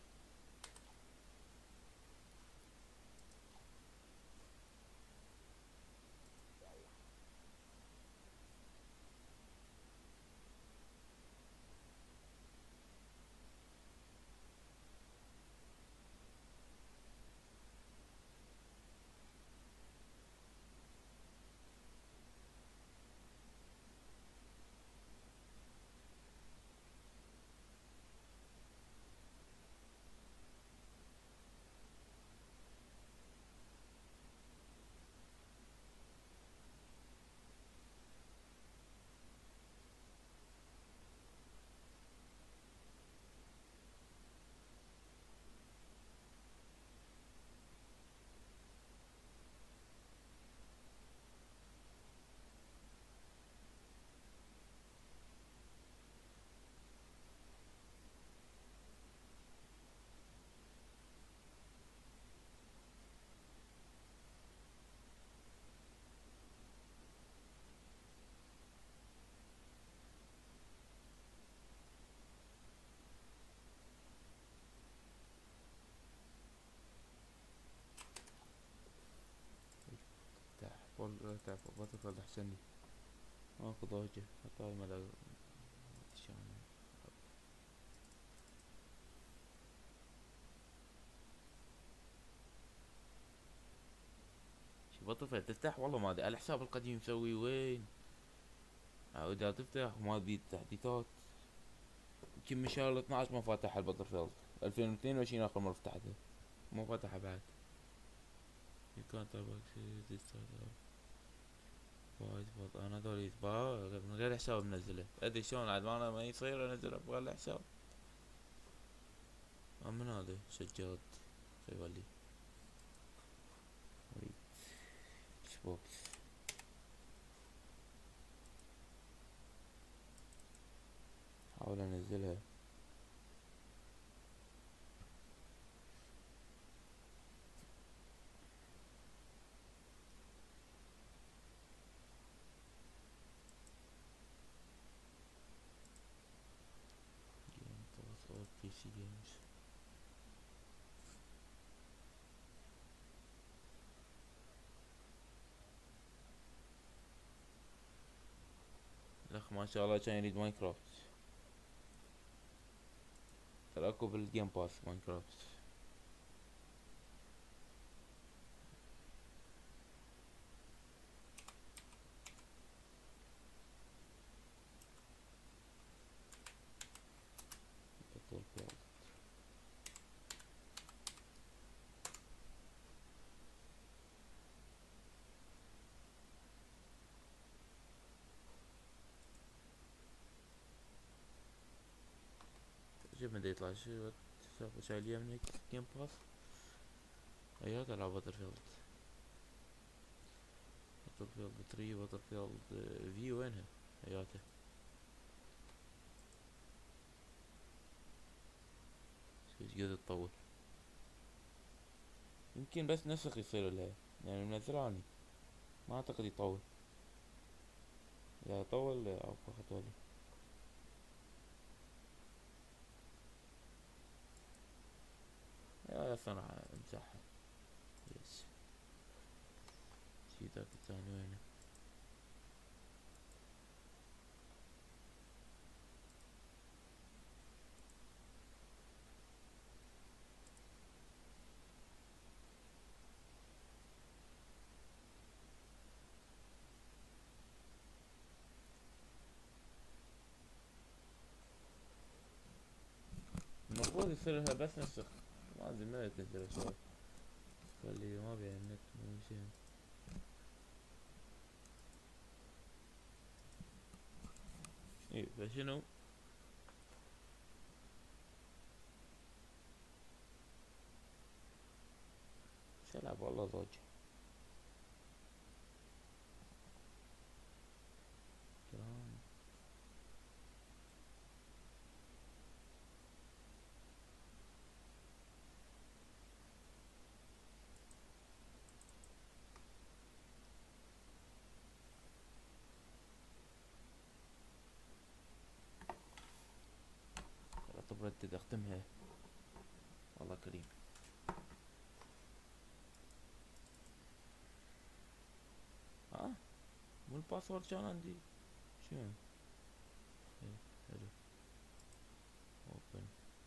تعرف بطل احسن لي اخذ وجه حتى ما لا شلون. شو بطل تفتح والله ما ادري الحساب القديم مسوي وين. اذا تفتح ما تزيد تحديثات يمكن من شهر 12 ما فاتح البطل فيلد 2022 اخر مرة فتحتها ما فاتحها بعد. You can't talk about this وايد فض انا ذولي من غير حساب منزله ادري شلون عاد ما انا ما يصير انزله بغير حساب. من هذا سجاد يولي اكس بوكس حاول انزلها. PC games. الاخ ما شاء الله كان يريد ماينكرافت ترى اكو بالجيم باس ماينكرافت. شوف متى يطلع شو شايل يمنك جيم باس ايات العب باترفيلد 3 باترفيلد في وينها اياته. ايش قد تطول يمكن بس نسخ يصير لها يعني منزلها اني ما اعتقد يطول. اذا طول اكو خطولي. يا صراحة امسحها يس. شي ذاك الثاني وينه. المفروض يصير لها بس نسخ ما ادري ما تنزل شوي خلي ما بين النت مو زين. ايه فشنو سلعب والله ضوج. كلام طب ردد اختمها. والله كريم. مو الباسورد كان عندي شنو؟ إيه، حلو. اوبن.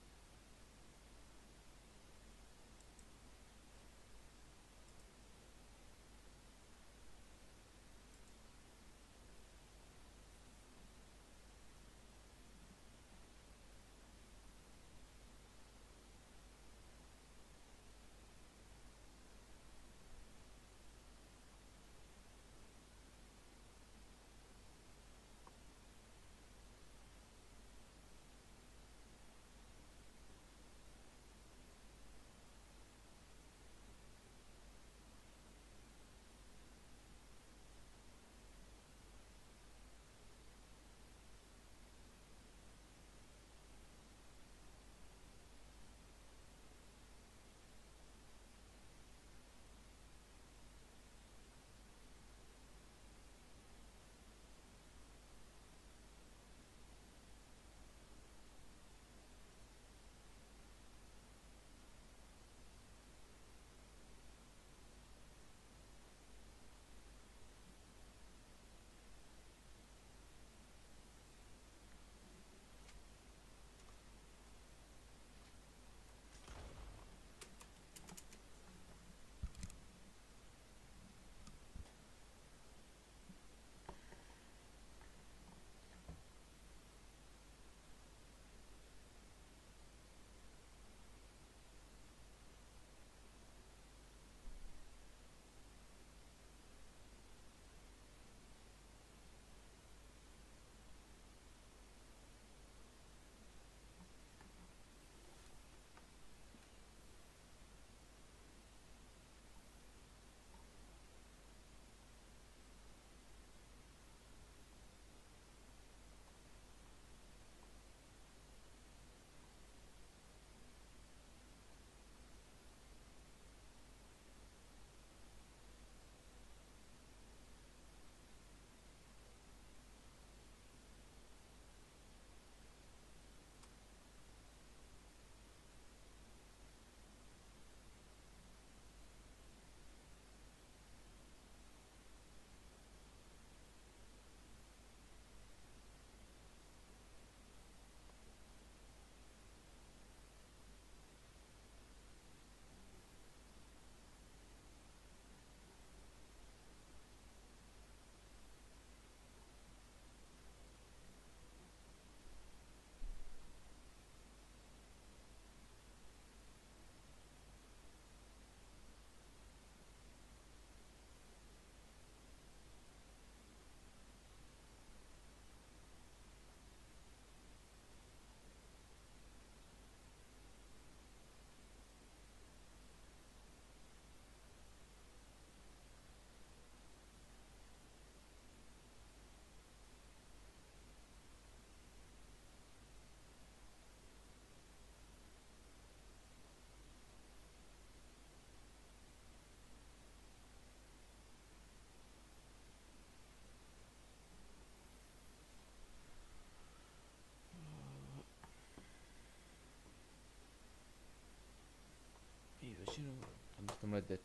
ايوه شنو؟ خلصت مردت.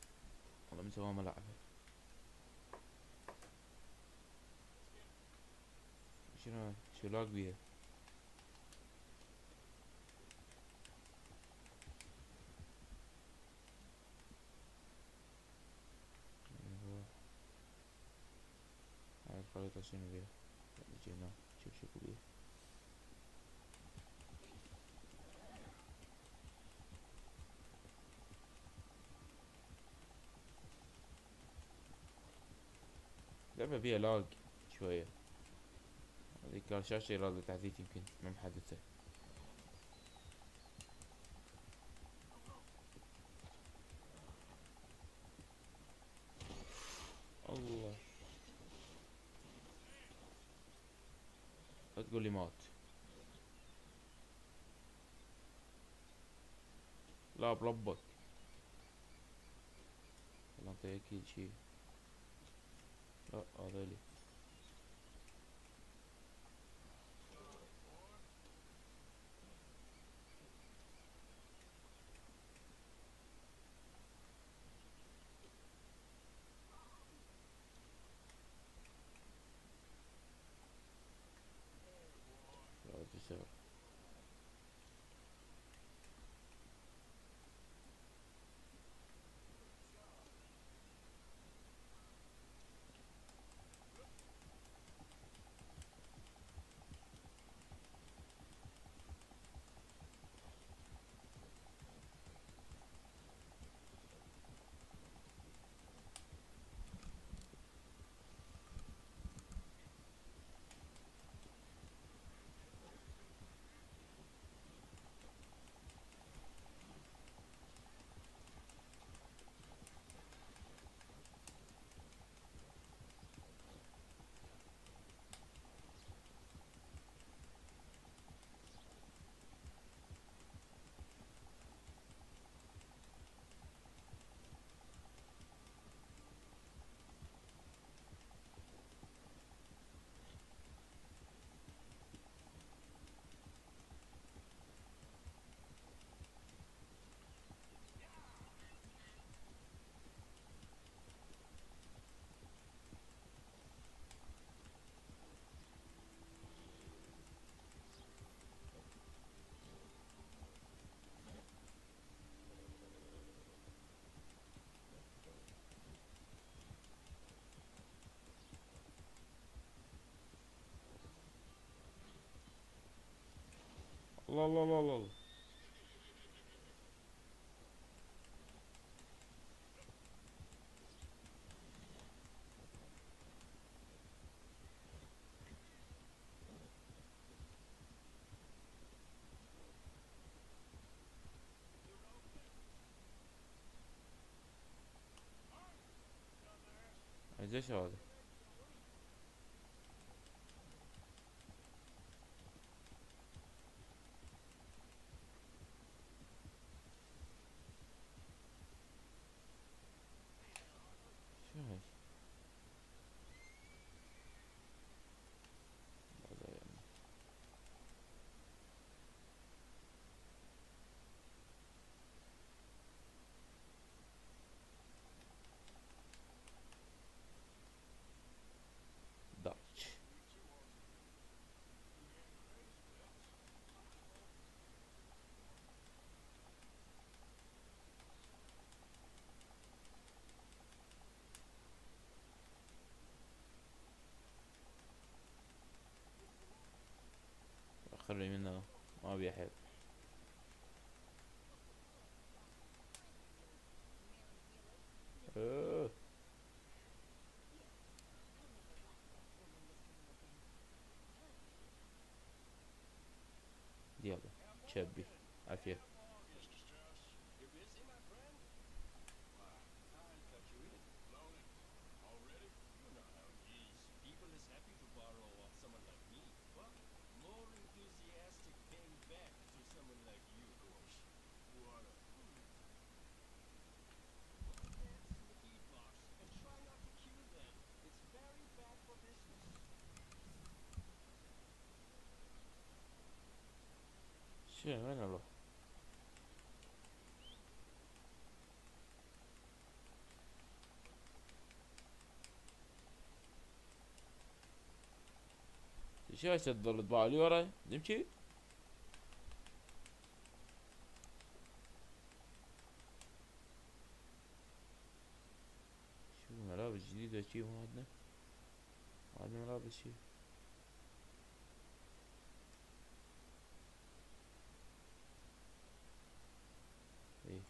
والله من زمان ما لعبها. شو لاق بيها؟ نروح. هاي الخريطة شنو بيها؟ نجي هنا نشوف شكو بيها. لعبة بيها لاق شوية. هذيك كان شاشة إرادة تحديث يمكن ما محدثة. الله. لا تقول لي مات. لا بربك. والله انت اكيد شي. لا هذولي. اشتغل. الله الله الله الله الله. ايش هذا؟ شو هاي؟ هذا يعني. داتش. خلي منه، ما بيحب. اوه. يلا شبي عافية. You busy, my friend? Why, I thought you in. Loaded. Already? You know how it is. People is happy to borrow off someone like me, but more enthusiastic paying back to someone like you. Of course. What a... Dance to the beatbox and try not to cue them. It's very bad for business. شو وين اروح؟ شو هسه تظل تباع لي وراي نمشي؟ شو ملابس جديدة شي ما عندنا؟ ما عندنا ملابس شي. ايه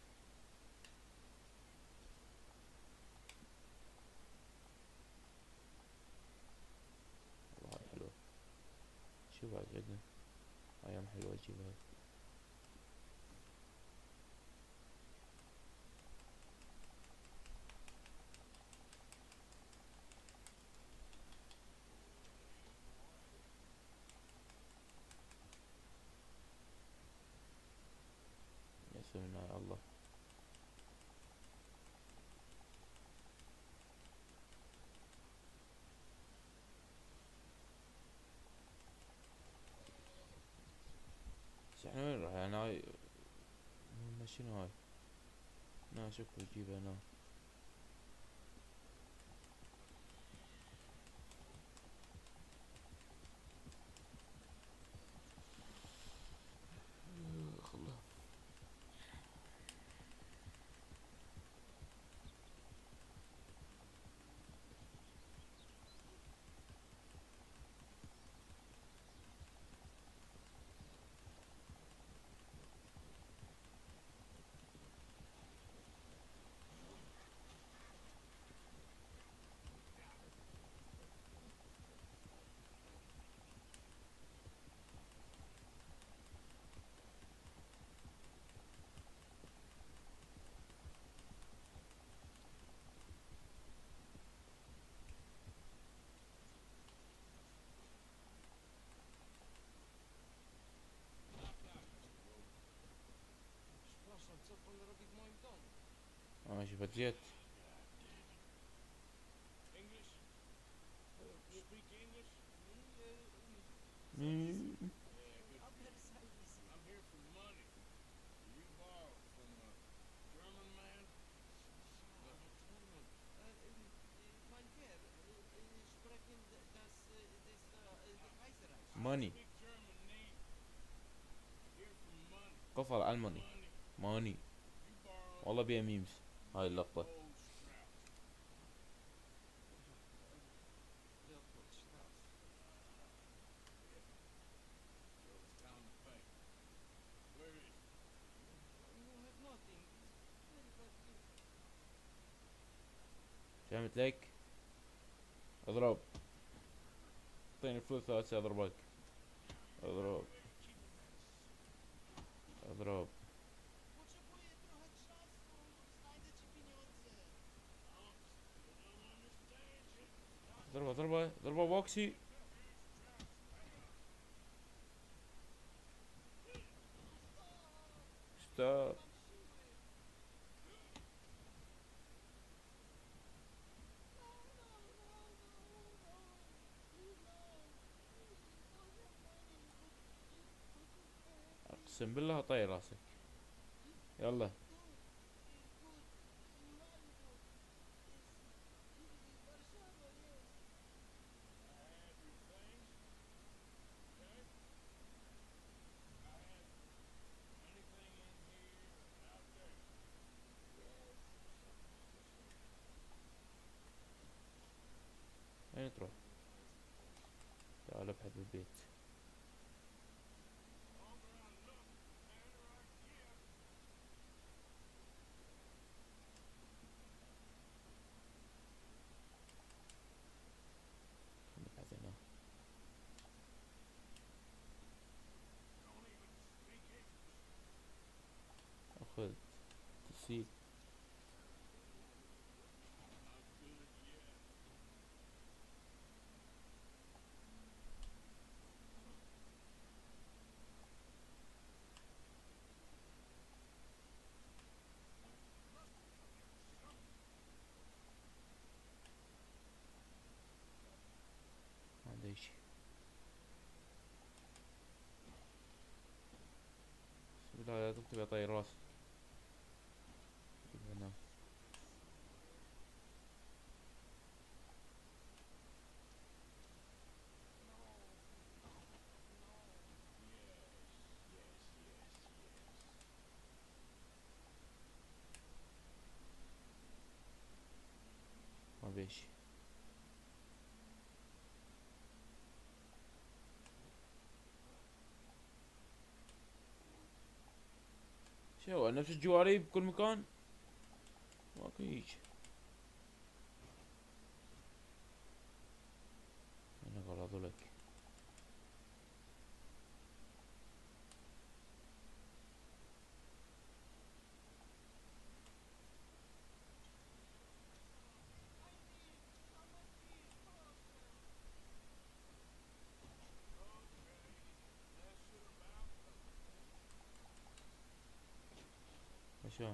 والله هاي حلوة. شو بعد عندنا؟ ايام حلوة تجيب هاي. يا سلام يا الله. بس احنا وين راح يعني هاي؟ شنو هاي؟ لا شكله يجيبها هنا. شفت جيت. English? Speak English? مم. Yeah, good for you. I'm here for money. You borrow from a German man? Look, ماني speak German name. Here for money. قفل على الماني. Money. ماني You borrow والله بيها ميمز هاي اللقطة. Leopold Strauss. So it's time to pay. Where is it? فهمت لك؟ اضرب. اعطيني فلوس هسه اضربك. اضرب. اضرب. ضربة ضربة ضربة بوكسي. ستوب. اقسم بالله هطير راسك. يلا. وين تروح؟ تعال ابحث بالبيت. نبحث هنا. اخذ تسيب. ما عندي شي. بسم الله لا تكتب يا طير راسي. هنا. ما بيشي. شو نفس الجواري بكل مكان؟ ماكو هيج. انا غلط لك. شلون؟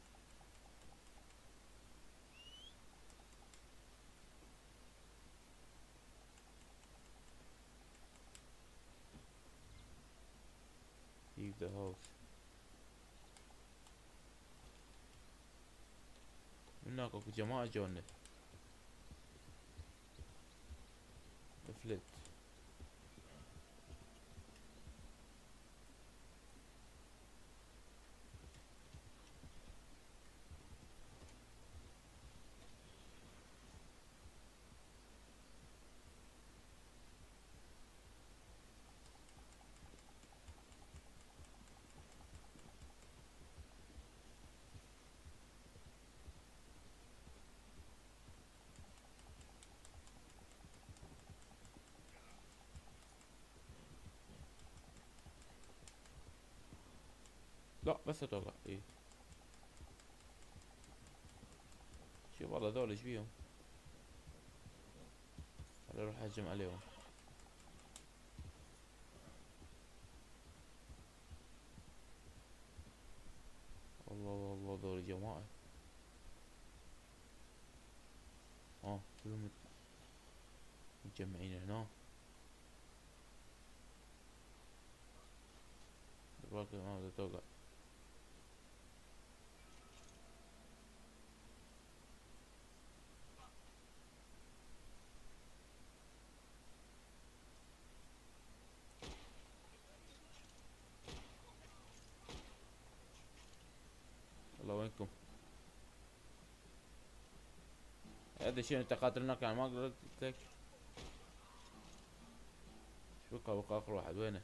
leave the house. من هناك اكو جماعة جونا. افلت. لا بس اتوقع ايه. شوف والله ذول ايش بيهم. خليني اروح اهجم عليهم. والله والله ذول جماعة. كلهم متجمعين هنا. الباقي بدها توقع. الله وينكم؟ هذا الشيء انت قاتلناك يعني ما قدرت لك. شو بقى اخر واحد وينه؟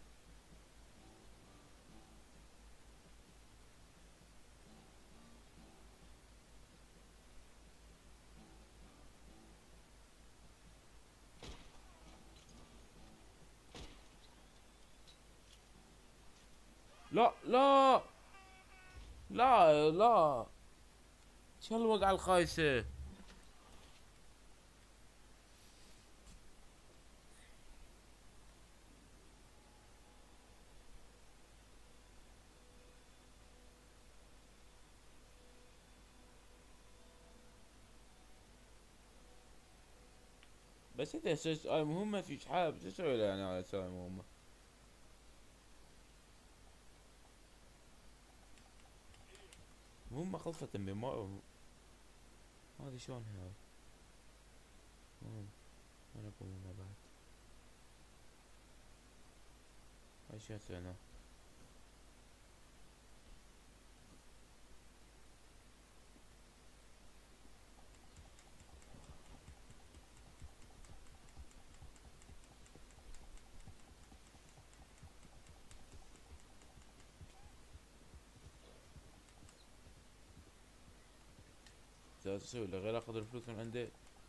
لا لا لا لا، شو هالوقعة الخايسة؟ بس انت اساس هاي مهمة فيش حاب تسوي يعني على اساس هاي مهمة. مهمة خلصت بما هذه شلون هاي؟ انا مهمة بعد. هاي شو اسوي انا؟ شو اسوي غير اخذ الفلوس من عندي؟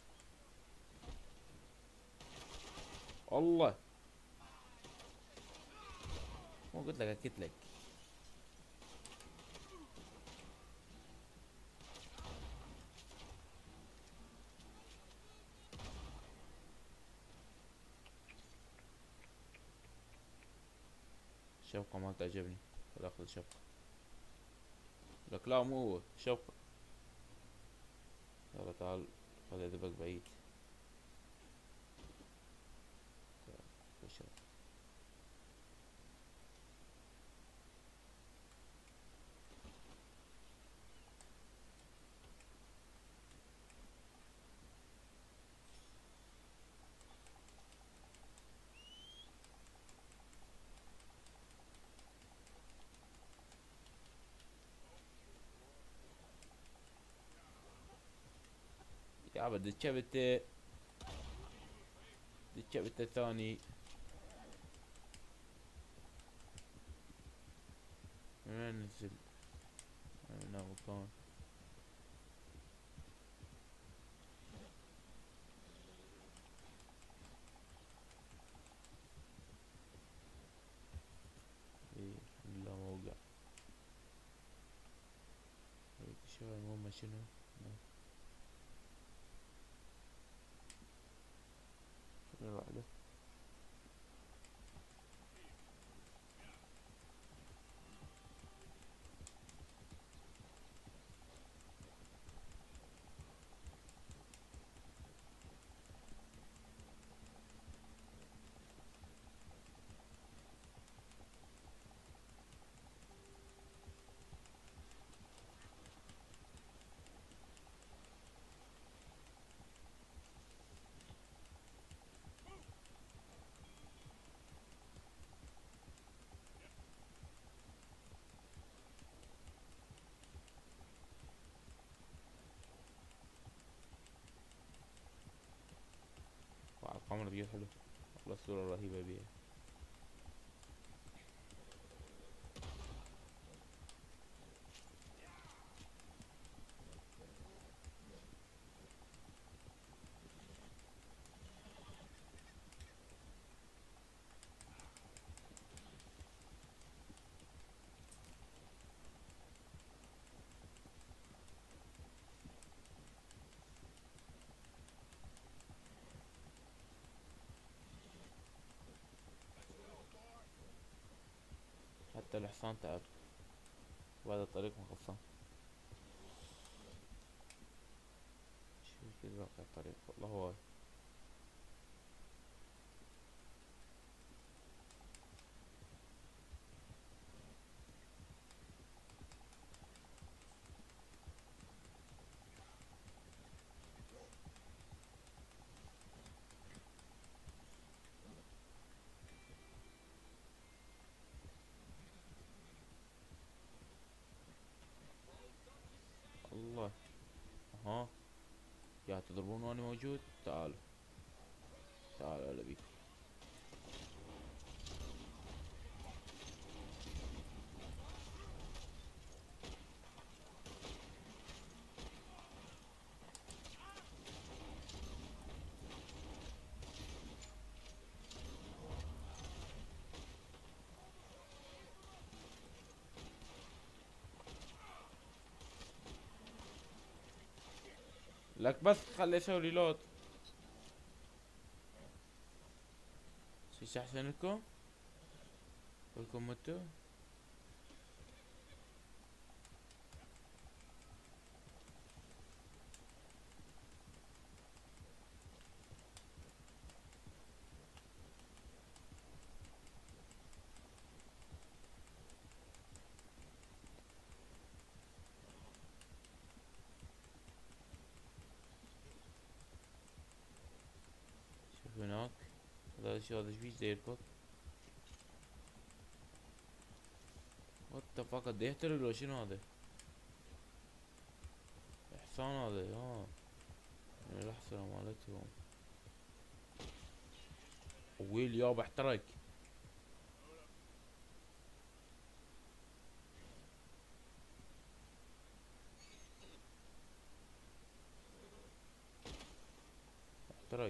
الله، مو قلت لك اكيد لك. الشبكة ما تعجبني، خذ اخذ الشبكة. لك لا مو هو الشبكة. يلا تعال خلي دبك بعيد. تعال خش. يا عبد الشبتة، الشبتة الثاني من وين نزل؟ انا غلطان. ايه الحمد لله ما وقع. شو المهمة شنو؟ نروح له. وعلى القمر دي حلو، والله صورة رهيبة بيها. حتى الحصان تعب وهذا الطريق مخصم. شو اكيد باقي الطريق والله هواي. الله. ها يا تضربون وانا موجود؟ تعالوا تعالوا هلا بيكم. لك بس خلي اسوي ريلود. ايش احسن لكم؟ كلكم متوا؟ شوف هناك هذا شو، هذا ايش يركض؟ وات ذا فاك، قد يحترق لو شنو هذا؟ حصان هذا ها، من الأحصنة مالتهم. ويل يابا احترق. احترق.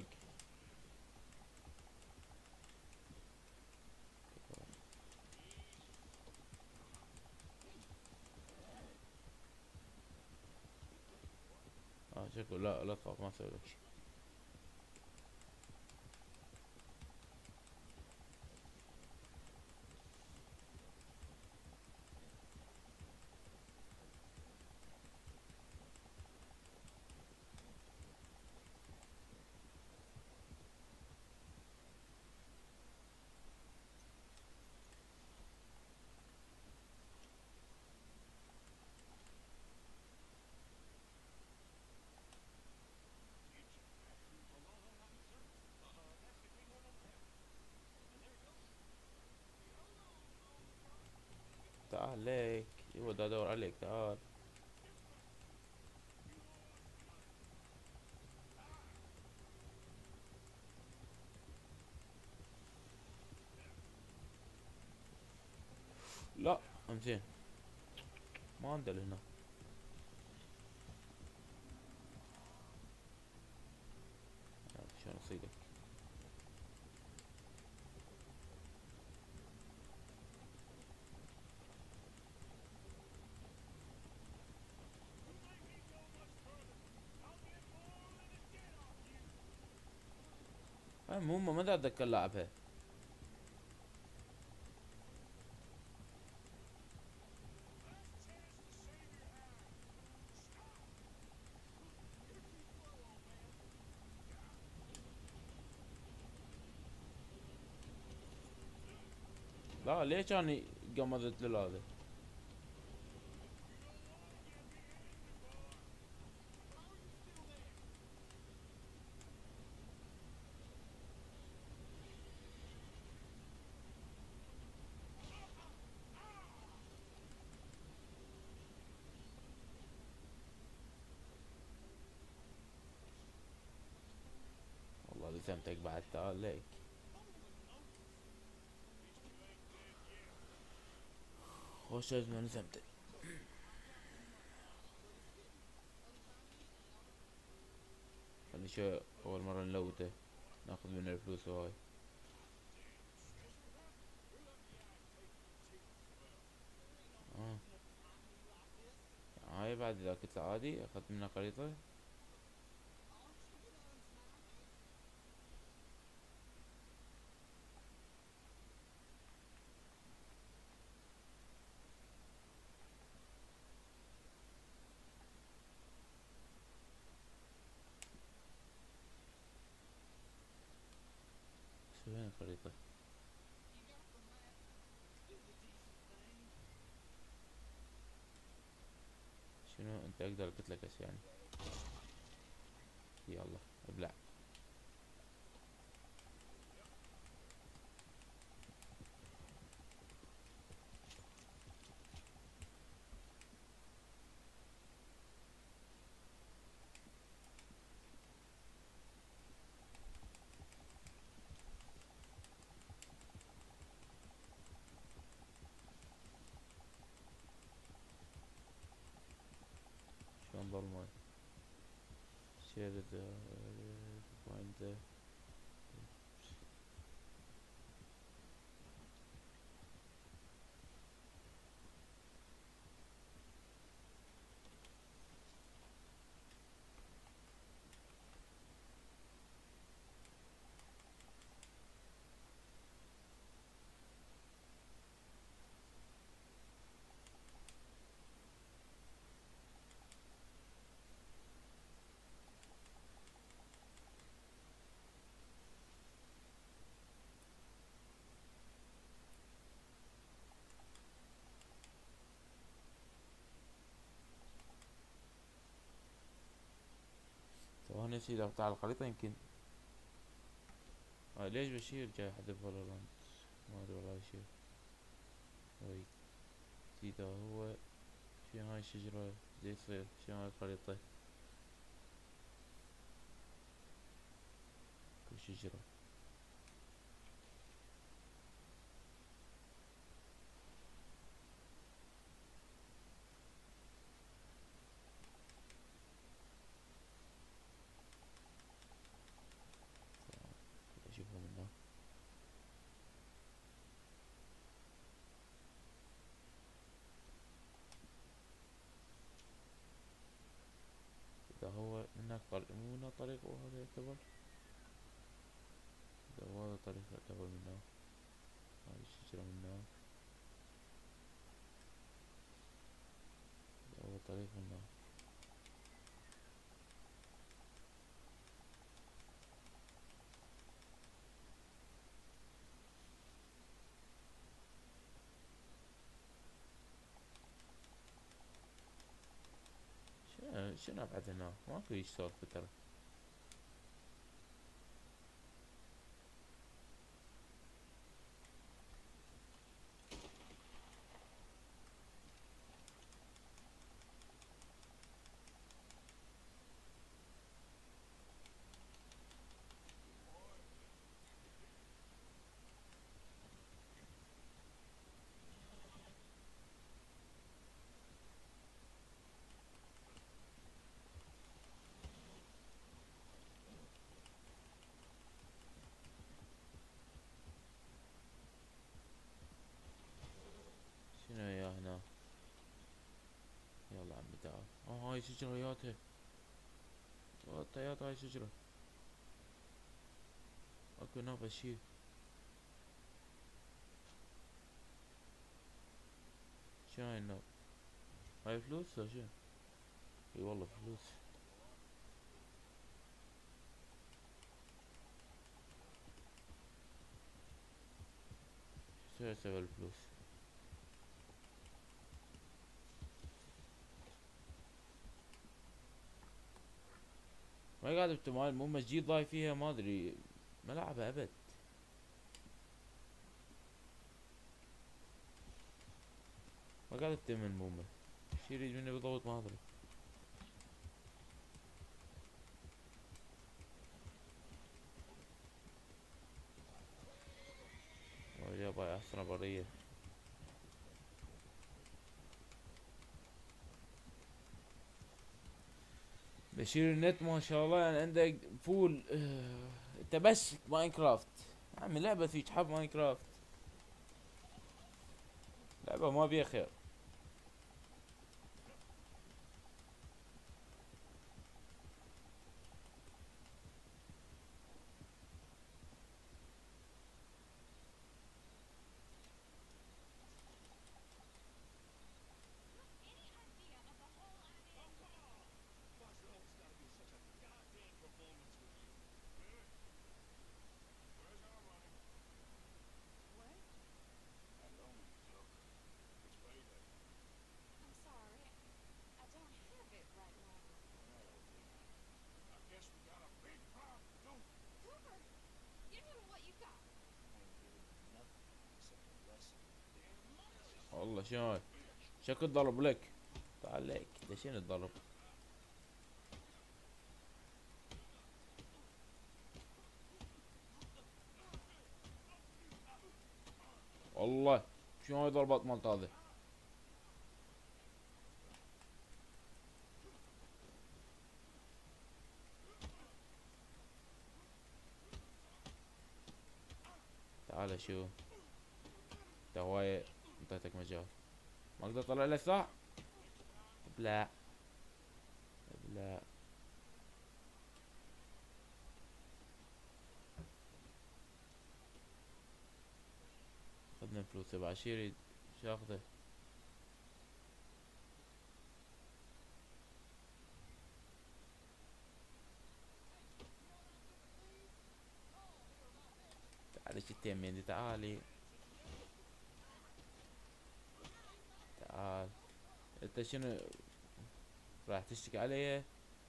شكله لا لا تخاف ما اسوي لك شي. تعال ليك، ايوه دا ادور عليك، تعال. لا امزين ما عندنا هنا. شلون اصيدك؟ المهم ما اتذكر لعبها. لا ليش اني قمضت له هذا؟ والله لزمتك بعد، تعال ليك. خوش لازم لزمتك. خلي شو اول مرة نلوته ناخذ منه الفلوس هاي. اه هاي بعد اذا كنت عادي اخذت منها خريطة. كنت اقدر اقتلك بس يعني. يلا ابلع. شلون ظلمة. share the find the ثواني نسيت اقطع على الخريطة يمكن. ليش بشير جاي حذف فالورانت؟ ما ادري والله شيء. وي جديد هو. شي هاي الشجرة زي يصير شي هاي الخريطة. كل شجرة. اشوفها من هنا. اذا هو من هناك طريق مو هنا طريق وهذا يعتبر. اذا هو هذا طريق يعتبر من هنا. هاي الشجرة من هنا. اذا هو طريق من هنا. شنو ابعد هنا؟ ماكو هيج سالفة ترى. شنو يا هنا؟ يلا عمي تعال. هاي شجرة ياتها. ياتا هاي شجرة. اكو هنا بشير. شنو هاي النار؟ هاي فلوس ولا شنو؟ اي والله فلوس. شو اسوي الفلوس؟ ما قاعد بتمال مو مسجد ضاي فيها ما ادري. ما لعبها ابد. ما قاعد تتم المومة. شي يريد مني بالضبط ما ادري. جاب احسن برية. بشير النت ما شاء الله يعني عندك فول. انت بس ماينكرافت. عمي لعبة فيك حب ماينكرافت. لعبة ما بيها خير. Why's it always gotta be such a goddamn performance with you? Really? Where's our money? What? That loan you took. It's payday. والله شلون شكل ضرب لك. تعال لك ده شنو الضرب. والله شلون هاي ضربات مالت هذا. تعال شو انت هواية انطيتك مجال. ما اقدر اطلع له ساع. لا لا. خذنا فلوس تبع شيري شو اخذه. تعالي شتين ميدي تعالي. تعال. انت شنو راح تشتكي علي.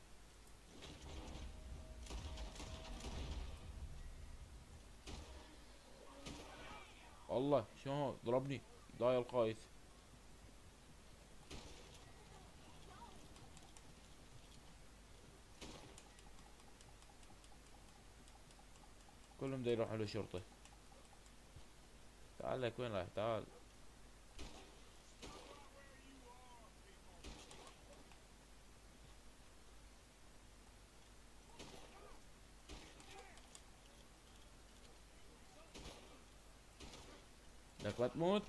والله شلون ضربني ضايع القايس. كلهم دا يروحوا للشرطة. تعال لك وين رايح تعال. لك لا تموت.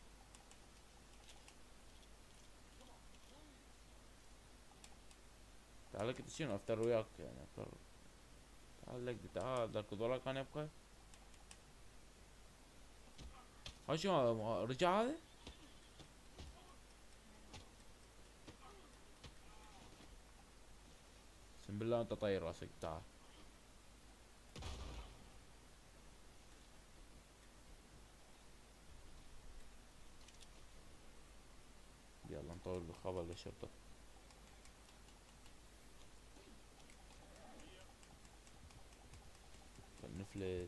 تعال لك شنو افتر وياك يعني افتر. تعال لك تعال ذاك ضلك كان يبقى. ها شو رجع هذا. بسم بالله انت طير راسك تعال. يلا نطول بالخبر للشرطة. نفلت.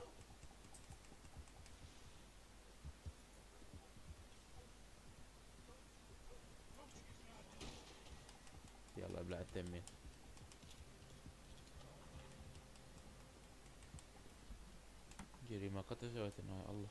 يلا ابلع التمين. جريمة قتل سويت انها الله.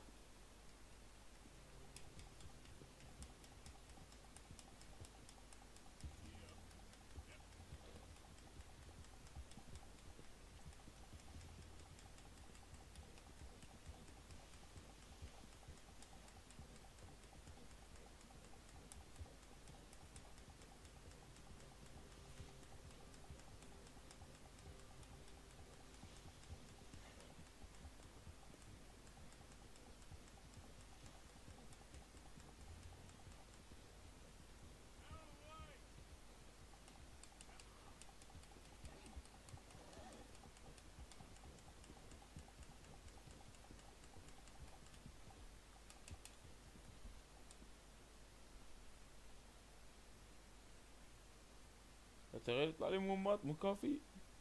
تغير يطلع لي مهمات مو كافي.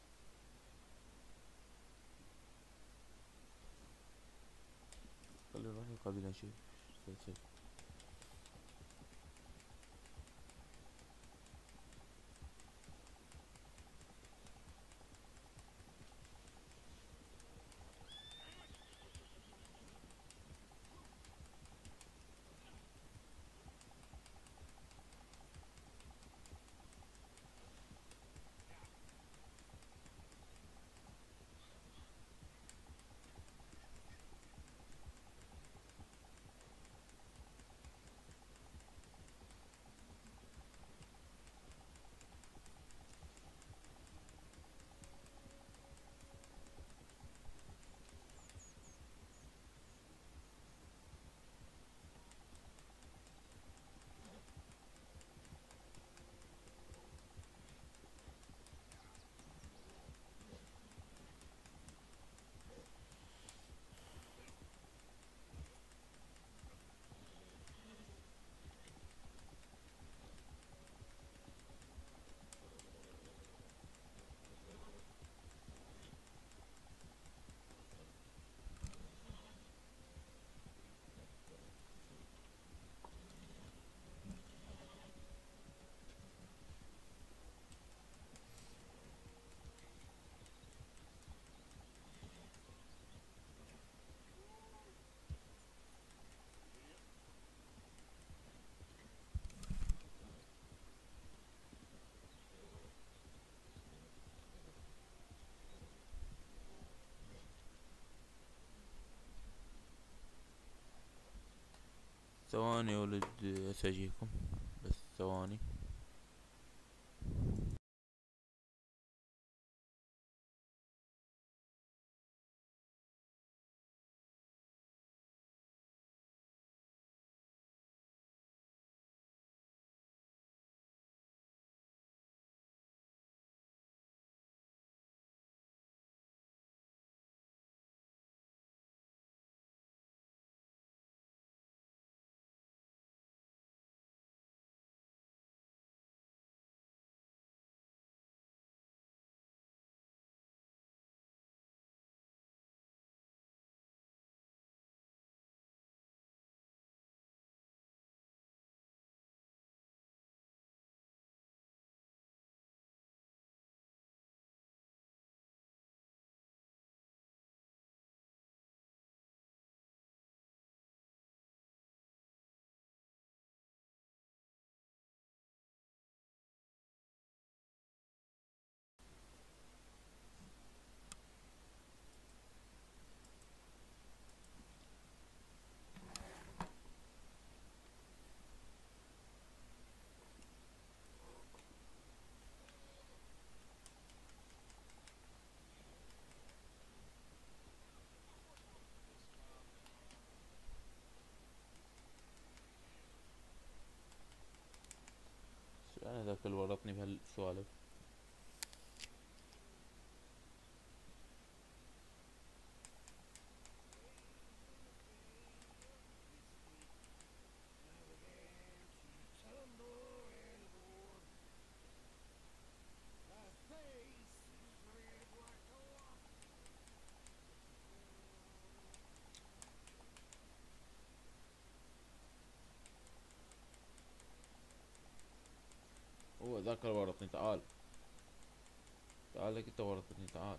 خلينا نروح القبيلة نشوف شو تسوي. ثواني يا ولد اسجيكم، بس ثواني. انا ذاك اللي ورطني بهالسوالف. هو ذاك اللي ورطني، تعال تعال لك انت ورطتني، تعال.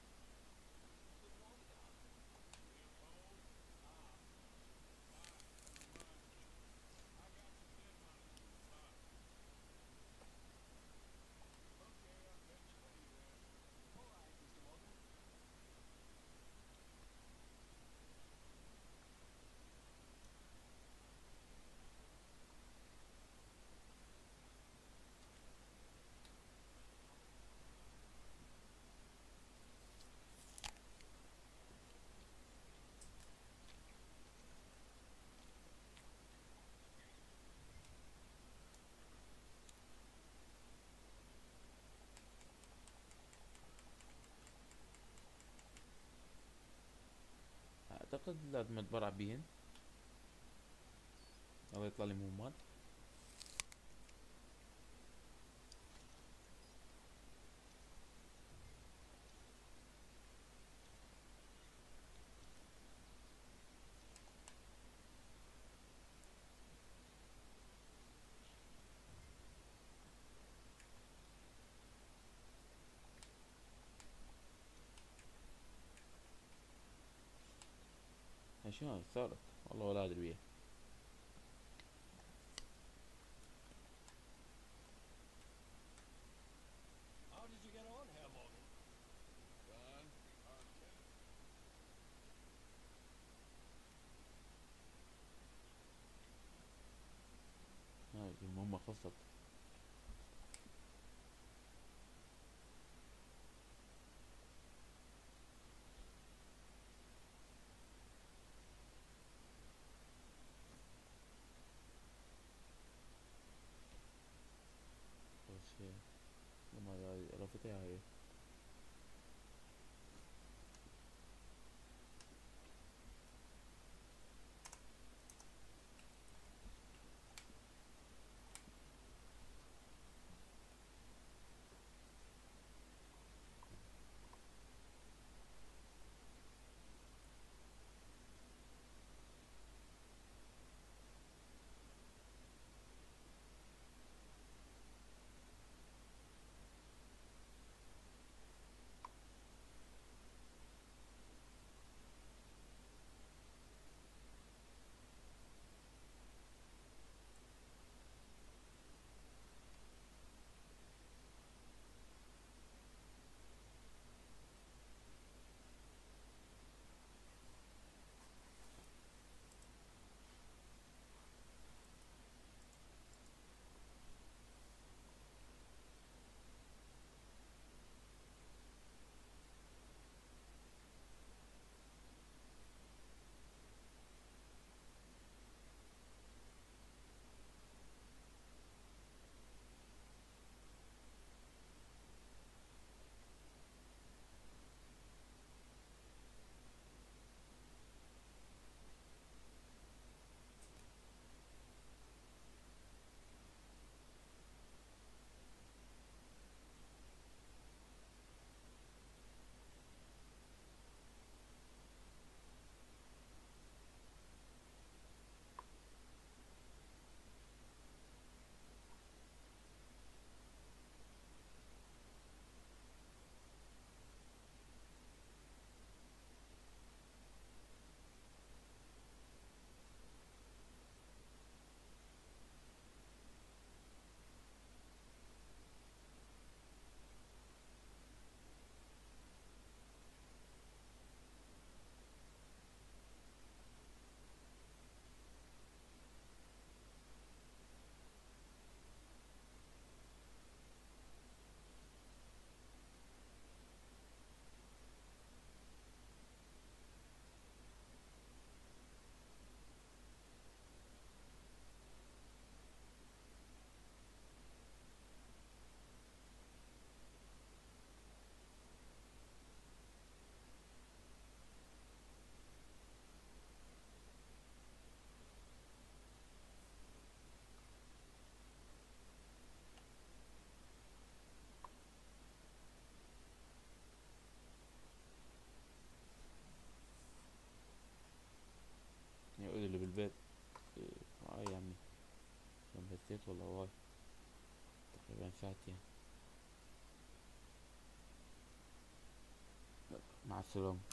اعتقد لازم اتبرع بيهن. الله يطلع لي مهمات. شو صارت؟ والله ولا ادري بيها. How did you get on, Herr Morgan? Done. Okay. هاي المهمة خلصت. بس لما رفتها هاي. نسيت والله واي. تقريبا ساعتين. مع السلامة.